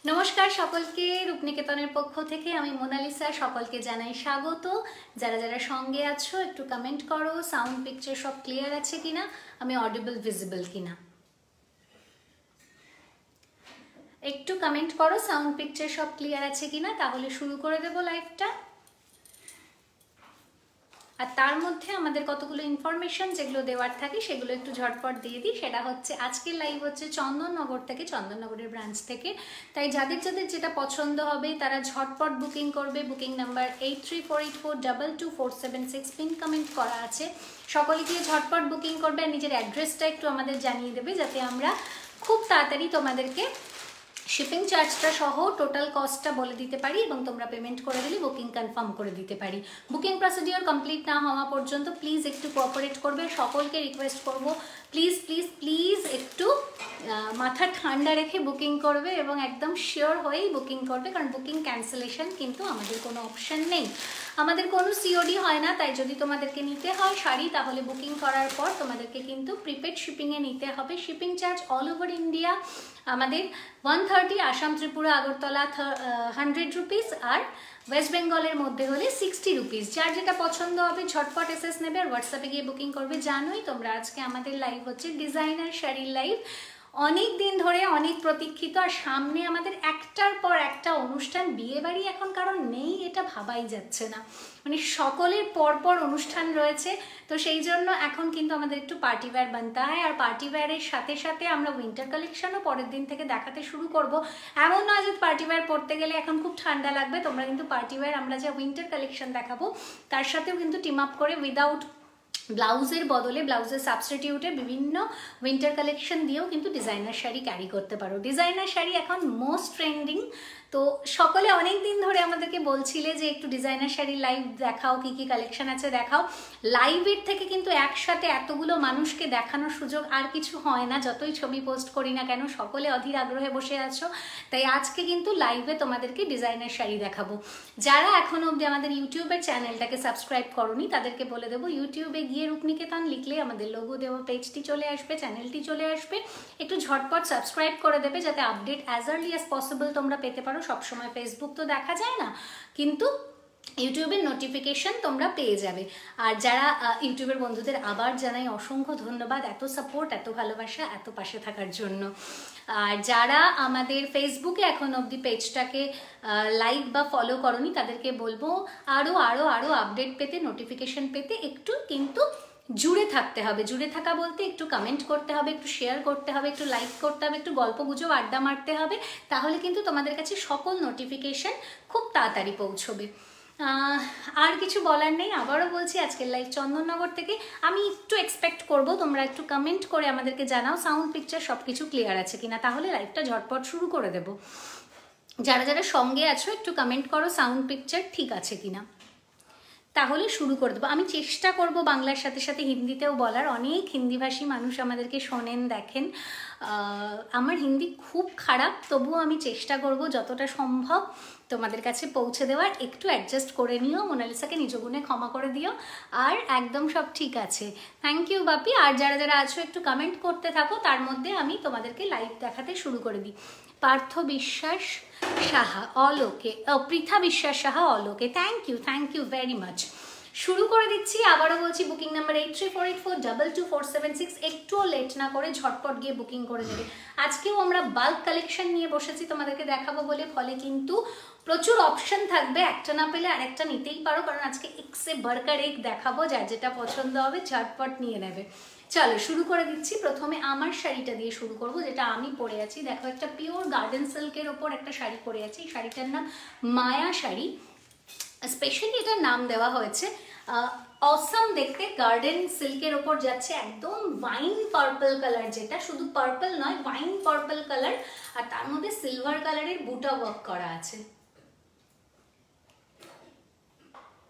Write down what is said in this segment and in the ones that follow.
নমস্কার সকলকে, রূপনিকেতনের পক্ষ থেকে আমি মোনালিসা সকলকে জানাই স্বাগত। যারা যারা সঙ্গে আছো একটু কমেন্ট করো সাউন্ড পিকচার সব ক্লিয়ার আছে কিনা, আমি অডিবল ভিজিবল কিনা। একটু কমেন্ট করো সাউন্ড পিকচার সব ক্লিয়ার আছে কিনা, তাহলে শুরু করে দেব লাইভটা। আর তার মধ্যে আমাদের কতগুলো ইনফরমেশন যেগুলো দেওয়ার থাকে সেগুলো একটু ঝটপট দিয়ে দিই। সেটা হচ্ছে আজকের লাইভ হচ্ছে চন্দননগর থেকে, চন্দননগরের ব্রাঞ্চ থেকে। তাই যাদের যাদের যেটা পছন্দ হবে তারা ঝটপট বুকিং করবে। বুকিং নাম্বার 8348422476 পিন কমেন্ট করা আছে। সকলে গিয়ে ঝটপট বুকিং করবে আর নিজের অ্যাড্রেসটা একটু আমাদের জানিয়ে দেবে, যাতে আমরা খুব তাড়াতাড়ি তোমাদেরকে শিপিং চার্জটা সহ টোটাল কস্টটা বলে দিতে পারি এবং তোমরা পেমেন্ট করে দিলে বুকিং কনফার্ম করে দিতে পারি। বুকিং প্রসিডিওর কমপ্লিট না হওয়া পর্যন্ত প্লিজ একটু কোঅপারেট করবে। সকলকে রিকোয়েস্ট করব প্লিজ প্লিজ প্লিজ একটু মাথা ঠান্ডা রেখে বুকিং করবে এবং একদম শিওর হয়েই বুকিং করবে, কারণ বুকিং ক্যান্সেলেশন কিন্তু আমাদের কোনো অপশন নেই, আমাদের কোনো সিওডি হয় না। তাই যদি তোমাদেরকে নিতে হয় শাড়ি, তাহলে বুকিং করার পর তোমাদেরকে কিন্তু প্রিপেড শিপিংয়ে নিতে হবে। Shipping charge all over India আমাদের 130, আসাম ত্রিপুরা আগরতলা 100 রুপিস, আর ওয়েস্ট বেঙ্গলের মধ্যে হলে 60 রুপিস। যার যেটা পছন্দ হবে ঝটপট এসএস নেবে আর হোয়াটসঅ্যাপে গিয়ে বুকিং করবে। জানোই তোমরা আজকে আমাদের লাইভ হচ্ছে ডিজাইনার শাড়ির লাইভ, অনেক দিন ধরে অনেক প্রতীক্ষিত। আর সামনে আমাদের একটার পর একটা অনুষ্ঠান, বিয়ে বাড়ি এখন কারণ নেই এটা ভাবাই যাচ্ছে না, মানে সকলের পরপর অনুষ্ঠান রয়েছে। তো সেই জন্য এখন কিন্তু আমাদের একটু পার্টি ওয়্যার বানতে হয়, আর পার্টি ওয়্যারের সাথে সাথে আমরা উইন্টার কালেকশনও পরের দিন থেকে দেখাতে শুরু করব। এমন নয় যে পার্টি ওয়্যার পরতে গেলে এখন খুব ঠান্ডা লাগবে, তোমরা কিন্তু পার্টি ওয়্যার আমরা যে উইন্টার কালেকশন দেখাবো তার সাথেও কিন্তু টিম আপ করে উইদাউট ব্লাউজের বদলে ব্লাউজের সাবস্টিটিউটে বিভিন্ন উইন্টার কালেকশন দিয়েও কিন্তু ডিজাইনার শাড়ি ক্যারি করতে পারো। ডিজাইনার শাড়ি এখন মোস্ট ট্রেন্ডিং। তো সকলে অনেক দিন ধরে আমাদেরকে বলছিলে যে একটু ডিজাইনার শাড়ির লাইভ দেখাও, কি কি কালেকশন আছে দেখাও। লাইভের থেকে কিন্তু একসাথে এতগুলো মানুষকে দেখানোর সুযোগ আর কিছু হয় না, যতই ছবি পোস্ট করি না কেন। সকলে অধীর আগ্রহে বসে আছো, তাই আজকে কিন্তু লাইভে তোমাদেরকে ডিজাইনার শাড়ি দেখাবো। যারা এখনো অবধি আমাদের ইউটিউবের চ্যানেলটাকে সাবস্ক্রাইব করোনি তাদেরকে বলে দেবো, ইউটিউবে গিয়ে রূপনিকেতন লিখলে আমাদের লোগো দেওয়া পেজটি চলে আসবে, চ্যানেলটি চলে আসবে। একটু ঝটপট সাবস্ক্রাইব করে দেবে যাতে update as early as possible তোমরা পেতে পারো। সবসময় ফেসবুক তো দেখা যায় না, কিন্তু ইউটিউবের নোটিফিকেশন তোমরা পেয়ে যাবে। আর যারা ইউটিউবের বন্ধুদের আবার জানাই অসংখ্য ধন্যবাদ, এত সাপোর্ট, এত ভালোবাসা, এত পাশে থাকার জন্য। আর যারা আমাদের ফেসবুকে এখন অবধি পেজটাকে লাইক বা ফলো করনি তাদেরকে বলবো আরও আরও আরও আপডেট পেতে, নোটিফিকেশন পেতে একটু কিন্তু জুড়ে থাকতে হবে। জুড়ে থাকা বলতে একটু কমেন্ট করতে হবে, একটু শেয়ার করতে হবে, একটু লাইক করতে হবে, একটু গল্প গুজব আড্ডা মারতে হবে, তাহলে কিন্তু তোমাদের কাছে সকল নোটিফিকেশন খুব তাড়াতাড়ি পৌঁছবে। আর কিছু বলার নেই, আবারও বলছি আজকের লাইভ চন্দননগর থেকে। আমি একটু এক্সপেক্ট করব তোমরা একটু কমেন্ট করে আমাদেরকে জানাও সাউন্ড পিকচার সব কিছু ক্লিয়ার আছে কিনা, তাহলে লাইভটা ঝটপট শুরু করে দেব। যারা যারা সঙ্গে আছো একটু কমেন্ট করো সাউন্ড পিকচার ঠিক আছে কিনা, তাহলে শুরু করে দেবো। আমি চেষ্টা করব বাংলার সাথে সাথে হিন্দিতেও বলার, অনেক হিন্দিভাষী মানুষ আমাদেরকে শোনেন দেখেন। আমার হিন্দি খুব খারাপ, তবুও আমি চেষ্টা করব যতটা সম্ভব তোমাদের কাছে পৌঁছে দেওয়ার। একটু অ্যাডজাস্ট করে নিও, মোনালিসাকে নিজ গুণে ক্ষমা করে দিও, আর একদম সব ঠিক আছে। থ্যাংক ইউ বাপি। আর যারা যারা আছো একটু কমেন্ট করতে থাকো, তার মধ্যে আমি তোমাদেরকে লাইভ দেখাতে শুরু করে দিই। পার্থ বিশ্বাস সাহা অলোকে, পৃথা বিশ্বাস সাহা অলোকে, থ্যাংক ইউ ভেরি মাচ। শুরু করে দিচ্ছি। আবারও বলছি বুকিং নাম্বার 8348422476। একটুও লেট না করে ঝটপট গিয়ে বুকিং করে নেবে। আজকেও আমরা বাল্ক কালেকশন নিয়ে বসেছি তোমাদেরকে দেখাবো বলে, ফলে কিন্তু প্রচুর অপশন থাকবে, একটা না পেলে আরেকটা নিতেই পারো, কারণ আজকে একসে বার্কার এক দেখাবো। যার যেটা পছন্দ হবে ঝটপট নিয়ে নেবে। চলো শুরু করে দিচ্ছি। প্রথমে আমার শাড়িটা দিয়ে শুরু করব, যেটা আমি পরে আছি। দেখো একটা পিওর গার্ডেন সিল্কের ওপর একটা শাড়ি পরে আছি। এই শাড়িটার নাম মায়া শাড়ি। স্পেশালি এটার নাম দেওয়া হয়েছে অসম দেখতে, গার্ডেন সিল্কের ওপর যাচ্ছে, একদম ওয়াইন পার্পল কালার, যেটা শুধু পার্পল নয় ওয়াইন পার্পল কালার, আর তার মধ্যে সিলভার কালারের বুটা ওয়ার্ক করা আছে।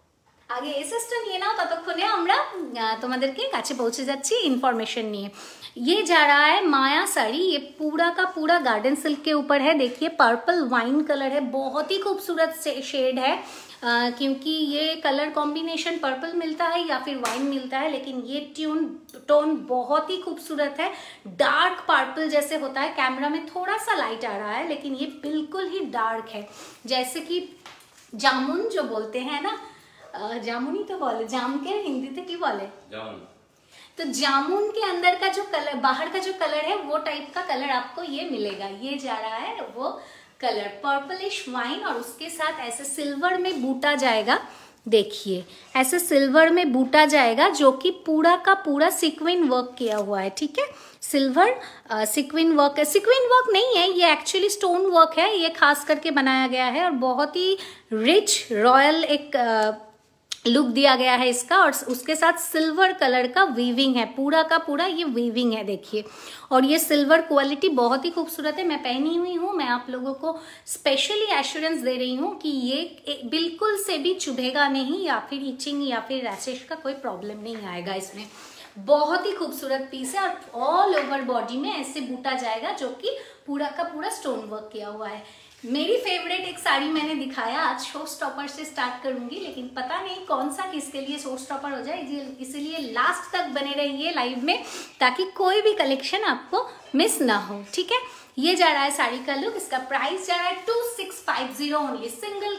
আগে এসএসটা নিয়ে নাও, ততক্ষণে আমরা তোমাদেরকে কাছে पहुंचे যাচ্ছি इन्फॉर्मेशन নিয়ে। ये जा रहा है माया साड़ी, ये पूरा का पूरा गार्डन सिल्क के ऊपर है। देखिए पर्पल वाइन कलर है, बहुत ही खूबसूरत शेड है, क्योंकि ये कलर कॉम्बिनेशन पर्पल मिलता है या फिर वाइन मिलता है, लेकिन ये टोन बहुत ही खूबसूरत है। डार्क पर्पल जैसे होता है, कैमरा में थोड़ा सा लाइट आ रहा है, लेकिन ये बिल्कुल ही डार्क है, जैसे कि जामुन जो बोलते हैं ना, जामुन ही तो बोले, जाम के हिंदी से की बोले जामुन, तो जामुन के अंदर का जो कलर, बाहर का जो कलर है वो टाइप का कलर आपको ये मिलेगा। ये जा रहा है वो कलर पर्पलिश वाइन, और उसके साथ ऐसे सिल्वर में बूटा जाएगा। देखिए ऐसे सिल्वर में बूटा जाएगा, जो कि पूरा का पूरा सीक्वेंस वर्क किया हुआ है। ठीक है, सिल्वर सीक्वेंस वर्क है, सीक्वेंस वर्क नहीं है ये, एक्चुअली स्टोन वर्क है, ये खास करके बनाया गया है, और बहुत ही रिच रॉयल एक लुक दिया गया है इसका, और उसके साथ सिल्वर कलर का वीविंग है, पूरा का पूरा ये वीविंग है देखिए। और ये सिल्वर क्वालिटी बहुत ही खूबसूरत है, मैं पहनी हुई हूँ, मैं आप लोगों को स्पेशली एश्योरेंस दे रही हूँ कि ये बिल्कुल से भी चुभेगा नहीं, या फिर इचिंग या फिर रैशेस का कोई प्रॉब्लम नहीं आएगा इसमें। बहुत ही खूबसूरत पीस है, और ऑल ओवर बॉडी में ऐसे बूटा जाएगा, जो कि पूरा का पूरा स्टोन वर्क किया हुआ है। मेरी फेवरेट एक साड़ी मैंने दिखाया, आज शो स्टॉपर से स्टार्ट करूंगी, लेकिन पता नहीं कौन सा किसके लिए शो स्टॉपर हो जाए, इसीलिए लास्ट तक बने रहिए लाइव में, ताकि कोई भी कलेक्शन आपको मिस ना हो। ठीक है, ये जा रहा है साड़ी का लुक, इसका प्राइस जा रहा है 2650 ओनली, सिंगल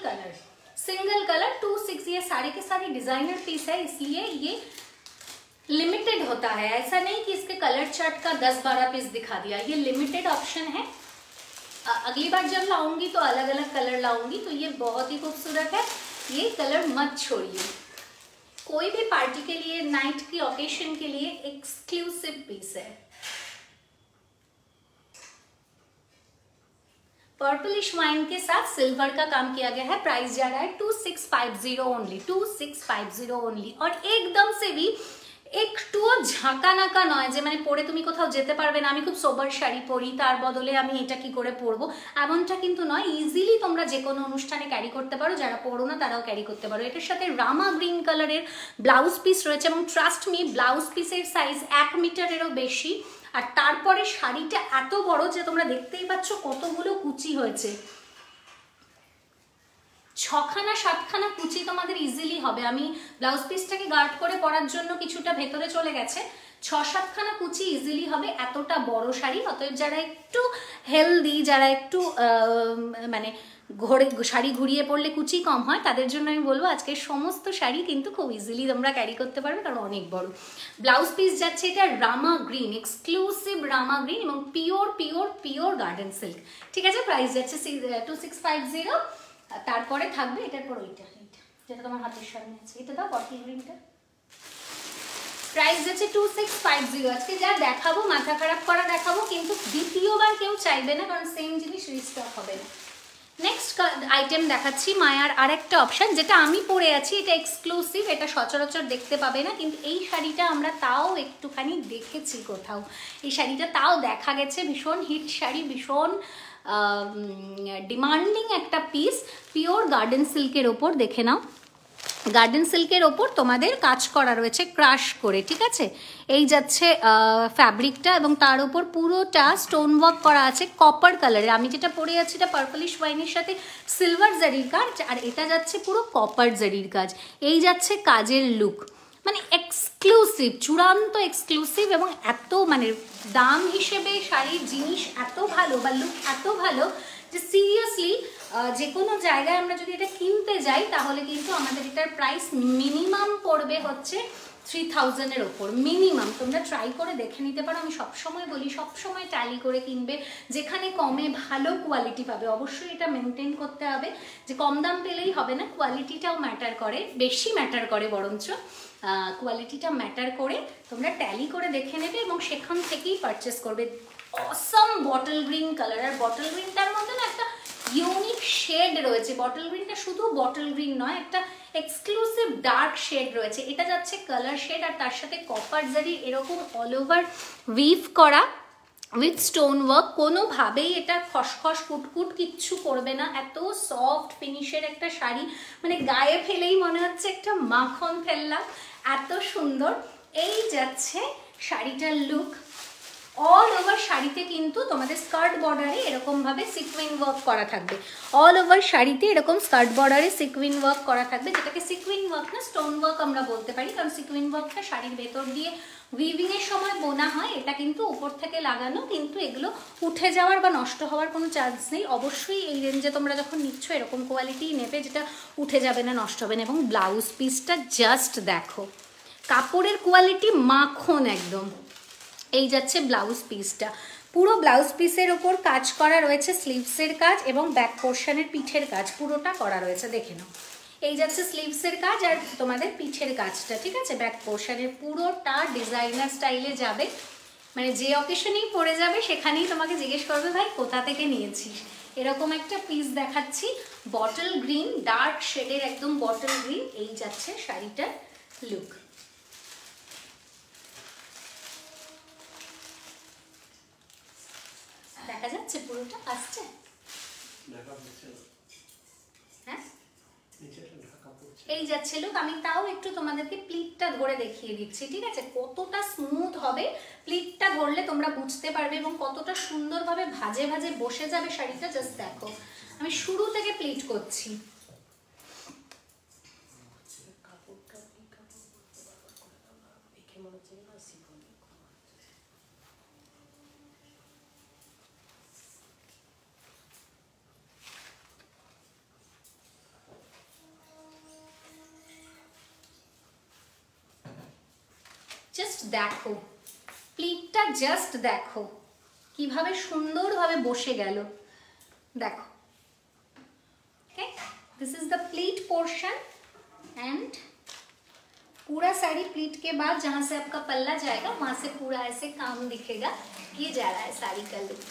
कलर 26। ये साड़ी के सारे डिजाइनर पीस है, इसलिए ये लिमिटेड होता है, ऐसा नहीं कि इसके कलर चार्ट का 10-12 पीस दिखा दिया, ये लिमिटेड ऑप्शन है। अगली बार जब लाऊंगी तो अलग अलग कलर लाऊंगी, तो ये बहुत ही खूबसूरत है, ये कलर मत छोड़िए। कोई भी पार्टी के लिए, नाइट की ओकेशन के लिए एक्सक्लूसिव पीस है। पर्पलिश वाइन के साथ सिल्वर का काम किया गया है, प्राइस जा रहा है 2650 ओनली, 2650 ओनली। और एकदम से भी একটুও ঝাঁকা নাকা নয় যে মানে পরে তুমি কোথাও যেতে পারবে না, আমি খুব সোবার শাড়ি পরি তার বদলে আমি এটা কি করে পরবো, এমনটা কিন্তু নয়। ইজিলি তোমরা যে কোনো অনুষ্ঠানে ক্যারি করতে পারো, যারা পরো না তারাও ক্যারি করতে পারো। এটার সাথে রামা গ্রিন কালারের ব্লাউজ পিস রয়েছে, এবং ট্রাস্ট মি ব্লাউজ পিসের সাইজ 1 মিটারেরও বেশি, আর তারপরে শাড়িটা এত বড় যে তোমরা দেখতেই পাচ্ছ কতগুলো কুচি হয়েছে, 6খানা-7খানা কুচি তোমাদের ইজিলি হবে। আমি ব্লাউজ পিসটাকে গার্ড করে পরার জন্য কিছুটা ভেতরে চলে গেছে, 6-7খানা কুচি ইজিলি হবে, এতটা বড় শাড়ি। অতএব যারা একটু হেলদি, যারা একটু মানে শাড়ি ঘুরিয়ে পড়লে কুচি কম হয়, তাদের জন্য আমি বলবো আজকের সমস্ত শাড়ি কিন্তু খুব ইজিলি তোমরা ক্যারি করতে পারবে, কারণ অনেক বড়। ব্লাউজ পিস যাচ্ছে এটা Rama green, exclusive Rama green, এবং পিওর গার্ডেন সিল্ক। ঠিক আছে, প্রাইস যাচ্ছে 2650। তারপরে থাকবে এটার পর ওইটা, যেটা তোমার হাতের সামনে আছে, এটা দাও বটল গ্রিনটা, প্রাইস যাচ্ছে 2650। আজকে যা দেখাবো মাথা খারাপ করা দেখাবো, কিন্তু দ্বিতীয়বার কেউ চাইবে না, কারণ সেম জিনিস রিস্টক হবে না। নেক্সট আইটেম দেখাচ্ছি মায়ার আরেকটা অপশন, যেটা আমি পরে আছি, এটা এক্সক্লুসিভ, এটা সচরাচর দেখতে পাবে না, কিন্তু এই শাড়িটা আমরা তাও একটুখানি দেখেছি কোথাও, এই শাড়িটা তাও দেখা গেছে, ভীষণ হিট শাড়ি, ভীষণ ডিমান্ডিং একটা পিস, পিওর গার্ডেন সিল্কের ওপর। দেখে নাও, গার্ডেন সিল্কের ওপর তোমাদের কাজ করা রয়েছে ক্রাশ করে। ঠিক আছে, এই যাচ্ছে ফ্যাব্রিকটা, এবং তার উপর পুরোটা স্টোন ওয়ার্ক করা আছে কপার কালারের। আমি যেটা পরে আছি এটা পার্পলিশ ওয়াইনের সাথে সিলভার জারির কাজ, আর এটা যাচ্ছে পুরো কপার জারির কাজ। এই যাচ্ছে কাজের লুক, মানে এক্সক্লুসিভ, চূড়ান্ত এক্সক্লুসিভ, এবং এত মানে দাম হিসেবে শাড়ির জিনিস এত ভালো বা লুক এত ভালো যে সিরিয়াসলি যে কোনো জায়গায় আমরা যদি এটা কিনতে যাই, তাহলে কিন্তু আমাদের এটার প্রাইস মিনিমাম পড়বে হচ্ছে 3000-এর ওপর মিনিমাম। তোমরা ট্রাই করে দেখে নিতে পারো, আমি সবসময় বলি সবসময় ট্যালি করে কিনবে, যেখানে কমে ভালো কোয়ালিটি পাবে। অবশ্যই এটা মেনটেন করতে হবে যে কম দাম পেলেই হবে না, কোয়ালিটিটাও ম্যাটার করে, বেশি ম্যাটার করে বরঞ্চ কোয়ালিটিটা ম্যাটার করে। তোমরা ট্যালি করে দেখে নেবে এবং সেখান থেকেই পারচেস করবে। অসম বটল গ্রিন কালার, আর বটল গ্রিনটার মধ্যে না একটা ইউনিক শেড রয়েছে। বটল গ্রিনটা শুধু বটল গ্রিন নয়, একটা এক্সক্লুসিভ ডার্ক শেড রয়েছে। এটা যাচ্ছে কালার শেড, আর তার সাথে কপার জারি এরকম অল ওভার উইভ করা উইথ স্টোন ওয়ার্ক। কোনোভাবেই এটা খসখস কুটকুট কিচ্ছু করবে না, এত সফট ফিনিশের একটা শাড়ি, মানে গায়ে ফেলেই মনে হচ্ছে একটা মাখন ফেললাম, এত সুন্দর। এই যাচ্ছে শাড়িটার লুক। অল ওভার শাড়িতে কিন্তু তোমাদের স্কার্ট বর্ডারে এরকমভাবে সিকুইন ওয়ার্ক করা থাকবে, অল ওভার শাড়িতে এরকম স্কার্ট বর্ডারে সিকুইন ওয়ার্ক করা থাকবে, যেটাকে সিকুইন ওয়ার্ক না স্টোন ওয়ার্ক আমরা বলতে পারি, কারণ সিকুইন ওয়ার্কটা শাড়ির ভেতর দিয়ে উইভিং এর সময় বোনা হয়, এটা কিন্তু উপর থেকে লাগানো, কিন্তু এগুলো উঠে যাওয়ার বা নষ্ট হওয়ার কোনো চান্স নেই। অবশ্যই এই রেঞ্জে তোমরা যখন নিচ্ছ এরকম কোয়ালিটি নেবে যেটা উঠে যাবে না, নষ্ট হবে না। এবং ব্লাউজ পিসটা জাস্ট দেখো, কাপড়ের কোয়ালিটি মাখন একদম। এই যাচ্ছে ব্লাউজ পিসটা, পুরো ব্লাউজ পিসের ওপর কাজ করা রয়েছে, স্লিভসের কাজ এবং ব্যাক পোর্শনের পিঠের কাজ পুরোটা করা রয়েছে, দেখে নাও। এই যাচ্ছে স্লিভসের কাজ আর তোমাদের পিঠের কাজটা, ঠিক আছে। ব্যাক পোর্শনের পুরোটা ডিজাইনার স্টাইলে যাবে, মানে যে অকেশনেই পরে যাবে সেখানেই তোমাকে জিজ্ঞেস করবে ভাই কোথা থেকে নিয়েছিস। এরকম একটা পিস দেখাচ্ছি, বটল গ্রিন, ডার্ক শেডের একদম বটল গ্রিন। এই যাচ্ছে শাড়িটার লুক। দেখা যাচ্ছে পুরোটা আসছে, হ্যাঁ এই যাচ্ছে লুক। আমি তাও একটু তোমাদেরকে প্লিটটা ধরে দেখিয়ে দিচ্ছি, ঠিক আছে, কতটা স্মুথ হবে। প্লিটটা ধরলে তোমরা বুঝতে পারবে এবং কতটা সুন্দরভাবে ভাজে ভাজে বসে যাবে শাড়িটা। জাস্ট দেখো, আমি শুরু থেকে প্লিট করছি। জাস্ট দেখো প্লিটটা, জাস্ট দেখো কিভাবে সুন্দরভাবে বসে গেল, দেখো। Okay, this is the pleat portion and पूरा साड़ी प्लीट के बाद जहां से आपका पल्ला जाएगा वहां से पूरा ऐसे काम दिखेगा। ये जा रहा है साड़ी का लुक।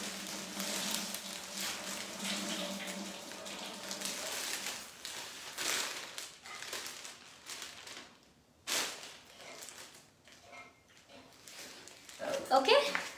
ओके,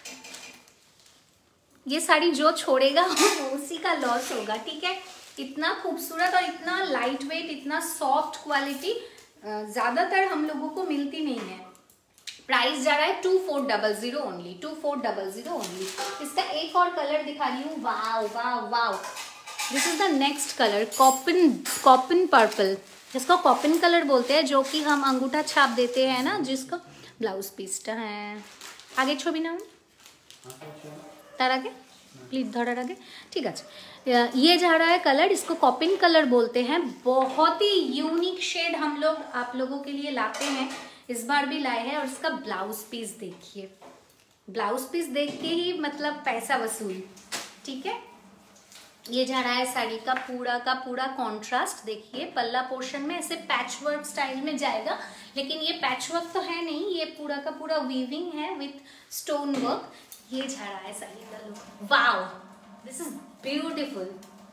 ये साड़ी जो छोड़ेगा उसी का लॉस होगा, ठीक है। इतना खूबसूरत और इतना लाइट वेट, इतना सॉफ्ट क्वालिटी ज्यादातर हम लोगों को मिलती नहीं है। प्राइस जा रहा है 2400 ओनली, 2400 ओनली। इसका एक और कलर दिखा रही हूँ, wow wow wow, this is the next colour, copen purple, जिसको कॉपन कलर बोलते हैं, जो कि हम अंगूठा छाप देते हैं ना, जिसका ब्लाउज पीसटा है आगे छवि ना तार आगे प्लीट धरार आगे, ठीक है। ये जा रहा है कलर, इसको कॉपिन कलर बोलते हैं। बहुत ही यूनिक शेड हम लोग आप लोगों के लिए लाते हैं, इस बार भी लाए हैं। और इसका ब्लाउज पीस देखिए, ब्लाउज पीस देख के ही मतलब पैसा वसूल, ठीक है। ये जा रहा है साड़ी का पूरा कॉन्ट्रास्ट। देखिए पल्ला पोर्शन में ऐसे पैच वर्क स्टाइल में जाएगा, लेकिन ये पैच वर्क तो है नहीं, ये पूरा का पूरा वीविंग है विथ स्टोन वर्क। ये जा रहा है साड़ी का look, wow, this is beautiful.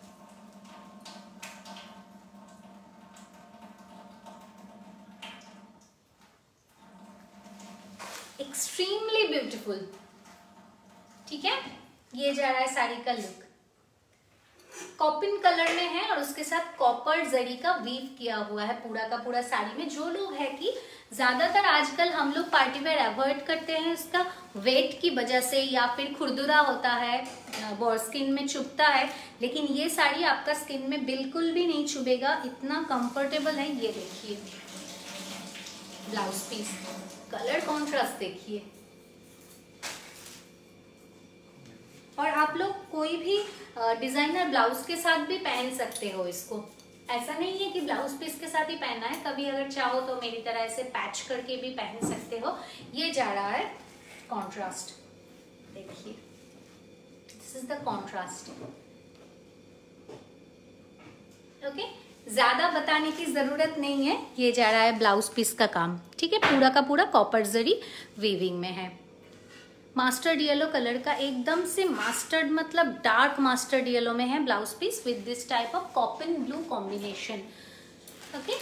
Extremely beautiful, ठीक है। ये जा रहा है साड़ी का लुक, कॉपिन कलर में है और उसके साथ कॉपर जरी का वीव किया हुआ है पूरा का पूरा साड़ी में। जो लोग है कि ज्यादातर आजकल हम लोग पार्टी वेयर अवॉइड करते हैं इसका वेट की वजह से, या फिर खुरदुरा होता है, स्किन में चुभता है, लेकिन ये साड़ी आपका स्किन में बिल्कुल भी नहीं चुभेगा, इतना कंफर्टेबल है। ये देखिए ब्लाउज पीस, कलर कॉन्ट्रास्ट देखिए। और आप लोग कोई भी डिजाइनर ब्लाउज के साथ भी पहन सकते हो इसको, ऐसा नहीं है कि ब्लाउज पीस के साथ ही पहनना है, कभी अगर चाहो तो मेरी तरह ऐसे पैच करके भी पहन सकते हो। ये जा रहा है कॉन्ट्रास्ट, देखिए this is the contrast. Okay, ज्यादा बताने की जरूरत नहीं है, ये जा रहा है ब्लाउज पीस का काम, ठीक है। पूरा का पूरा कॉपर जरी वीविंग में है। मास्टर्ड येलो कलर का, एकदम से मास्टर्ड मतलब डार्क मास्टर्ड येलो में है blouse piece with this type of copen blue combination. Okay,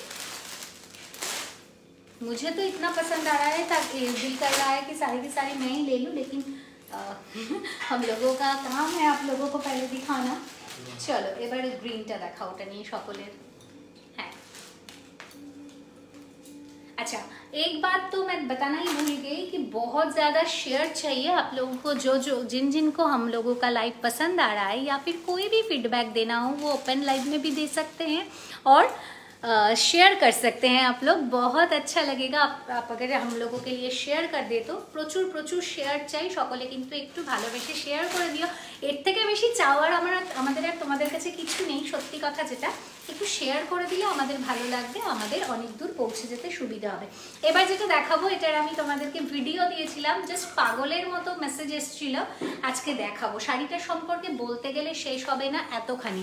मुझे तो इतना पसंद आ रहा है, दिल कर रहा है कि सारी की सारी मैं ही ले लूं, लेकिन हम लोगों का काम है आप लोगों को पहले दिखाना। चलो এবার গ্রিনটা দেখা, ওটা নিয়ে সকলের। হ্যাঁ अच्छा, एक बात तो मैं बताना ही भूल गई कि बहुत ज़्यादा शेयर चाहिए आप लोगों को। जो जिन को हम लोगों का लाइव पसंद आ रहा है या फिर कोई भी फीडबैक देना हो वो ओपन लाइव में भी दे सकते हैं और शेयर कर सकते हैं आप लोग। बहुत अच्छा लगेगा आप अगर हम लोगों के लिए शेयर कर दे तो। प्रचुर प्रचुर शेयर চাই, সকলে কিন্তু একটু ভালোবেসে শেয়ার করে দিও। এর থেকে বেশি চাওয়ার আমাদের আর তোমাদের কাছে কিছু নেই, সত্যি কথা যেটা। একটু শেয়ার করে দিলে আমাদের ভালো লাগবে, আমাদের অনেক দূর পৌঁছে যেতে সুবিধা হবে। এবার যেটা দেখাবো, এটার আমি তোমাদেরকে ভিডিও দিয়েছিলাম, জাস্ট পাগলের মতো মেসেজ এসেছিল, আজকে দেখাবো। শাড়িটা সম্পর্কে বলতে গেলে শেষ হবে না এতখানি।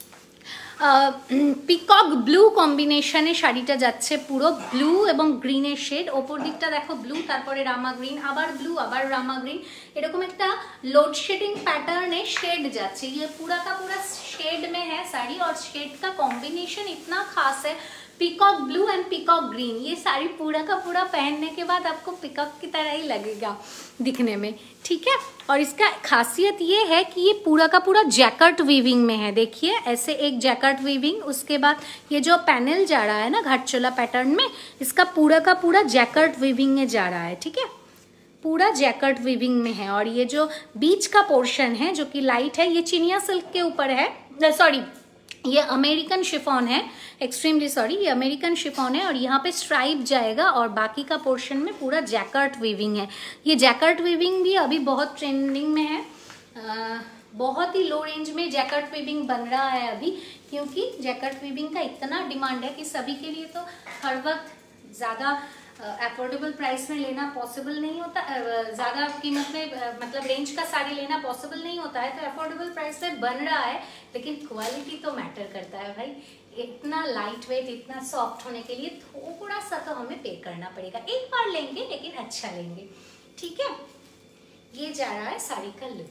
পিকক ব্লু কম্বিনেশনে শাড়িটা যাচ্ছে, পুরো ব্লু এবং গ্রিনের শেড। ওপর দিকটা দেখো ব্লু, তারপরে রামা গ্রিন, আবার ব্লু, আবার রামা গ্রিন, এরকম একটা लोडशेडिंग पैटर्न है, शेड जाচ্ছে। ये पूरा का पूरा शेड में है साड़ी और शेड का कॉम्बिनेशन इतना खास है, peacock blue and peacock green. ये साड़ी पूरा का पूरा पहनने के बाद आपको पीकॉक की तरह ही लगेगा दिखने में, ठीक है। और इसका खासियत ये है कि ये पूरा का पूरा जैकर्ट वीविंग में है। देखिए ऐसे एक जैकर्ट वीविंग, उसके बाद ये जो पैनल जा रहा है ना घाटचोला पैटर्न में, इसका पूरा का पूरा जैकर्ट वीविंग में जा रहा है, ठीक है, पूरा जैकर्ट वीविंग में है। और ये जो बीच का पोर्शन है जो कि लाइट है, ये चिनिया सिल्क के ऊपर है, सॉरी ये अमेरिकन शिफॉन है, एक्सट्रीमली सॉरी, ये अमेरिकन शिफॉन है और यहाँ पे स्ट्राइप जाएगा और बाकी का पोर्शन में पूरा जैकर्ट वीविंग है। ये जैकर्ट वीविंग भी अभी बहुत ट्रेंडिंग में है, बहुत ही लो रेंज में जैकर्ट वीविंग बन रहा है अभी, क्योंकि जैकर्ट वीविंग का इतना डिमांड है कि सभी के लिए तो हर वक्त ज़्यादा अफोर्डेबल प्राइस में लेना पॉसिबल नहीं होता, ज़्यादा कीमत में मतलब रेंज का साड़ी लेना पॉसिबल नहीं होता है। तो अफोर्डेबल प्राइस में बन रहा है, लेकिन क्वालिटी तो मैटर करता है भाई। इतना लाइट वेट, इतना सॉफ्ट होने के लिए थोड़ा सा तो हमें पे करना पड़ेगा। एक बार लेंगे लेकिन अच्छा लेंगे, ठीक है। ये जा रहा है साड़ी का लुक।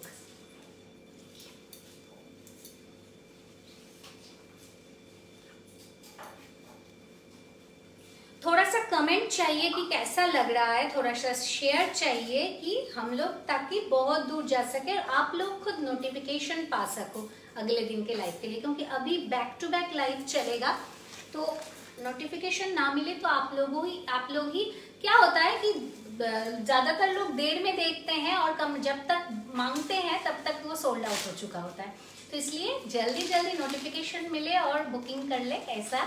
थोड़ा सा कमेंट चाहिए कि कैसा लग रहा है, थोड़ा सा शेयर चाहिए कि हम लोग ताकि बहुत दूर जा सके और आप लोग खुद नोटिफिकेशन पा सको अगले दिन के लाइव के लिए, क्योंकि अभी बैक टू बैक लाइव चलेगा। तो नोटिफिकेशन ना मिले तो आप लोग ही क्या होता है कि ज़्यादातर लोग देर में देखते हैं और जब तक मांगते हैं तब तक वो सोल्ड आउट हो चुका होता है। तो इसलिए जल्दी जल्दी नोटिफिकेशन मिले और बुकिंग कर ले, ऐसा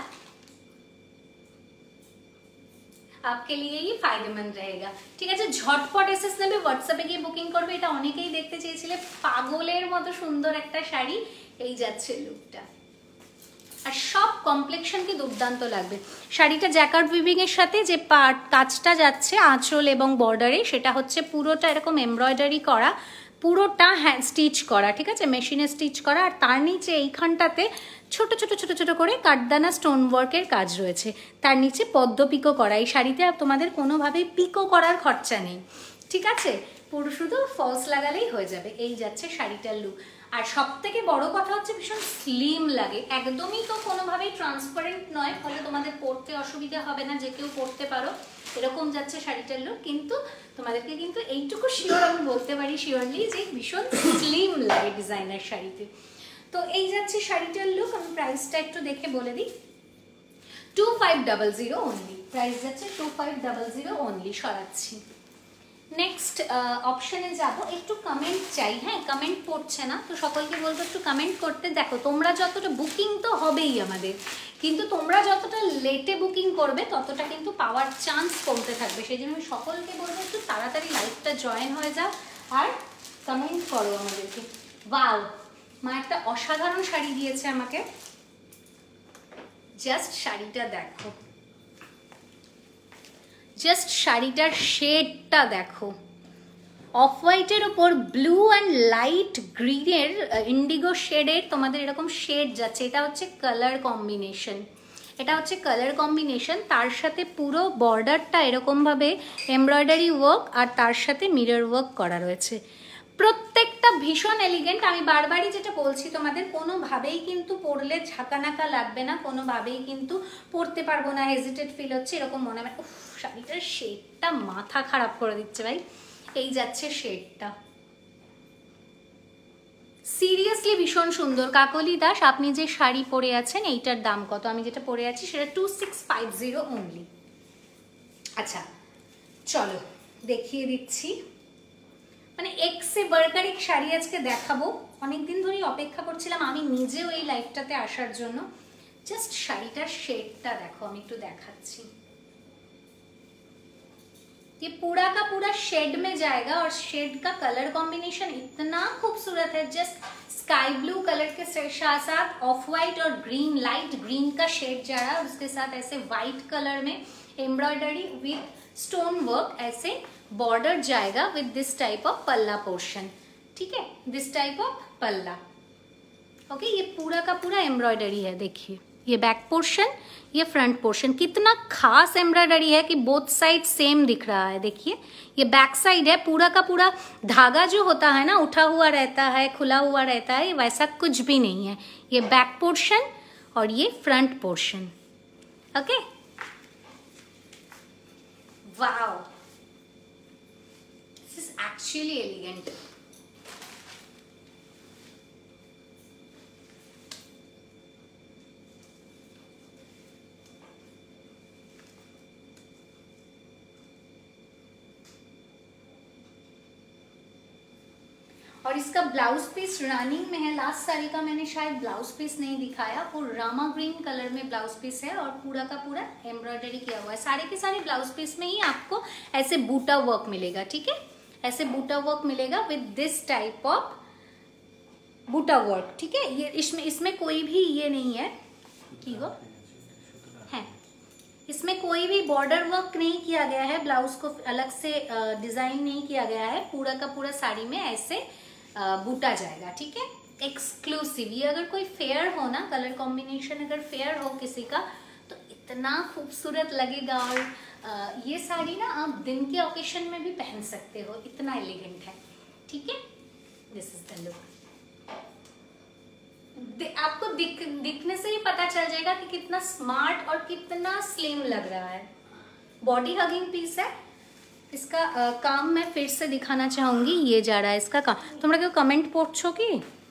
आपके लिए ही फायदेमंद रहेगा, ठीक আছে। ঝটপট এসএস নেবে, হোয়াটসঅ্যাপে গিয়ে বুকিং করবে। এটা অনেকেই দেখতে চেয়েছিলে, পাগলের মতো সুন্দর একটা শাড়ি, এই যাচ্ছে লুকটা। আর সব কমপ্লেকশন কি দুর্দান্ত লাগবে। শাড়িটা জ্যাকার্ড উইভিং এর সাথে যে কাজটা যাচ্ছে আঁচল এবং বর্ডারে, সেটা হচ্ছে পুরোটা এরকম এমব্রয়ডারি করা, পুরোটা হ্যান্ড স্টিচ করা, ঠিক আছে, মেশিনে স্টিচ করা। আর তার নিচে এইখানটাতে ছোট ছোট ছোট ছোট করে কাঠদানা স্টোন ওয়ার্কের কাজ রয়েছে, তার নিচে পদ্ম পিকো করা। এই শাড়িতে তোমাদের কোনোভাবেই পিকো করার খরচা নেই, ঠিক আছে, পুরো শুধু ফলস লাগালেই হয়ে যাবে। এই যাচ্ছে শাড়িটার লুক। আর সব থেকে বড় কথা হচ্ছে ভীষণ স্লিম লাগে, একদমই তো কোনোভাবেই ট্রান্সপারেন্ট নয়, ফলে তোমাদের পরতে অসুবিধা হবে না, যে কেউ পরতে পারো, এরকম যাচ্ছে শাড়িটার লুক। কিন্তু তোমাদেরকে কিন্তু এইটুকু শিওর আমি বলতে পারি শিওরলি যে ভীষণ স্লিম লাগে ডিজাইনার শাড়িতে। তো এই যাচ্ছে শাড়িটার লুক। আমি প্রাইসটা একটু দেখে বলে দিই, 2500 অনলি, প্রাইস যাচ্ছে 2500 অনলি। সরাচ্ছি, নেক্সট অপশনে যাব। একটু কমেন্ট চাই, হ্যাঁ কমেন্ট পড়ছে না, তো সকলকে বলবো একটু কমেন্ট করতে। দেখো তোমরা যতটা বুকিং তো হবেই আমাদের, কিন্তু তোমরা যতটা লেটে বুকিং করবে ততটা কিন্তু পাওয়ার চান্স কমতে থাকবে। সেই জন্য আমি সকলকে বলবো একটু তাড়াতাড়ি লাইভটা জয়েন হয়ে যাও আর কমেন্ট করো আমাদেরকে। ওয়াও, মা একটা অসাধারণ শাড়ি দিয়েছে আমাকে, জাস্ট শাড়িটা দেখো, জাস্ট শাড়িটার শেডটা দেখো, অফ হোয়াইটের ওপর ব্লু অ্যান্ড লাইট গ্রিনের ইন্ডিগো শেডের তোমাদের এরকম শেড যাচ্ছে। এটা হচ্ছে কালার কম্বিনেশন, এটা হচ্ছে কালার কম্বিনেশন। তার সাথে পুরো বর্ডারটা এরকমভাবে এমব্রয়ডারি ওয়ার্ক আর তার সাথে মিরর ওয়ার্ক করা রয়েছে। প্রত্যেকটা ভীষণ এলিগেন্ট। আমি বারবারই যেটা বলছি তোমাদের, কোনোভাবেই কিন্তু পরলে ঝাঁকানাকা লাগবে না, কোনোভাবেই কিন্তু পরতে পারবো না, হেজিটেট ফিল হচ্ছে এরকম মনে হয়। উফ, শাড়িটার শেডটা মাথা খারাপ করে দিচ্ছে ভাই। এই যাচ্ছে শেডটা, সিরিয়াসলি ভীষণ সুন্দর। কাকলি দাস, আপনি যে শাড়ি পরে আছেন এইটার দাম কত? আমি যেটা পরে আছি সেটা 2650 অনলি। আচ্ছা চলো দেখিয়ে দিচ্ছি, মানে এক্সে বার্গার এক শাড়ি আজকে দেখাবো। অনেকদিন ধরেই অপেক্ষা করছিলাম আমি নিজেও এই লাইভটাতে আসার জন্য। জাস্ট শাড়িটার শেডটা দেখো, আমি একটু দেখাচ্ছি। ये पूरा का पूरा शेड में जाएगा और शेड का कलर कॉम्बिनेशन इतना खूबसूरत है। जस्ट स्काई ब्लू कलर के साथ ऑफ वाइट और ग्रीन, लाइट ग्रीन का शेड जा रहा है और उसके साथ ऐसे वाइट कलर में एम्ब्रॉयडरी विद स्टोन वर्क, ऐसे बॉर्डर जाएगा विद दिस टाइप ऑफ पल्ला पोर्शन। ठीक है, दिस टाइप ऑफ पल्ला। ओके, ये पूरा का पूरा एम्ब्रॉयडरी है। देखिए ये बैक पोर्शन, ये फ्रंट पोर्शन, कितना खास एम्ब्रॉयडरी है कि बोथ साइड सेम दिख रहा है। देखिए ये बैक साइड है, पूरा का पूरा धागा जो होता है ना उठा हुआ रहता है, खुला हुआ रहता है, वैसा कुछ भी नहीं है। ये बैक पोर्शन और ये front portion. Okay, wow, this is actually elegant. और इसका ब्लाउज पीस रनिंग में है। लास्ट साड़ी का मैंने शायद ब्लाउज पीस नहीं दिखाया, वो रामा ग्रीन कलर में ब्लाउज पीस है और पूरा का पूरा एम्ब्रॉयडरी किया हुआ है। सारे के सारे ब्लाउज पीस में ही आपको ऐसे बूटा वर्क मिलेगा। ठीक है, ऐसे बूटा वर्क मिलेगा विद दिस टाइप ऑफ बूटा वर्क। ठीक है, ये इसमें कोई भी ये नहीं है कि वो है, इसमें कोई भी बॉर्डर वर्क नहीं किया गया है, ब्लाउज को अलग से डिजाइन नहीं किया गया है। पूरा का पूरा साड़ी में ऐसे बूटा जाएगा। ठीक है, एक्सक्लूसिव। ये अगर कोई फेयर हो ना, कलर कॉम्बिनेशन अगर फेयर हो किसी का तो इतना खूबसूरत लगेगा। और ये साड़ी ना आप दिन के ओकेशन में भी पहन सकते हो, इतना एलिगेंट है। ठीक है, दिस इज द लुक। आपको दिखने से ही पता चल जाएगा कि कितना स्मार्ट और कितना स्लिम लग रहा है। बॉडी हगिंग पीस है। इसका काम मैं फिर से दिखाना चाहूंगी। ये जा रहा है इसका काम। तुम लोग कमेंट पढ़छो कि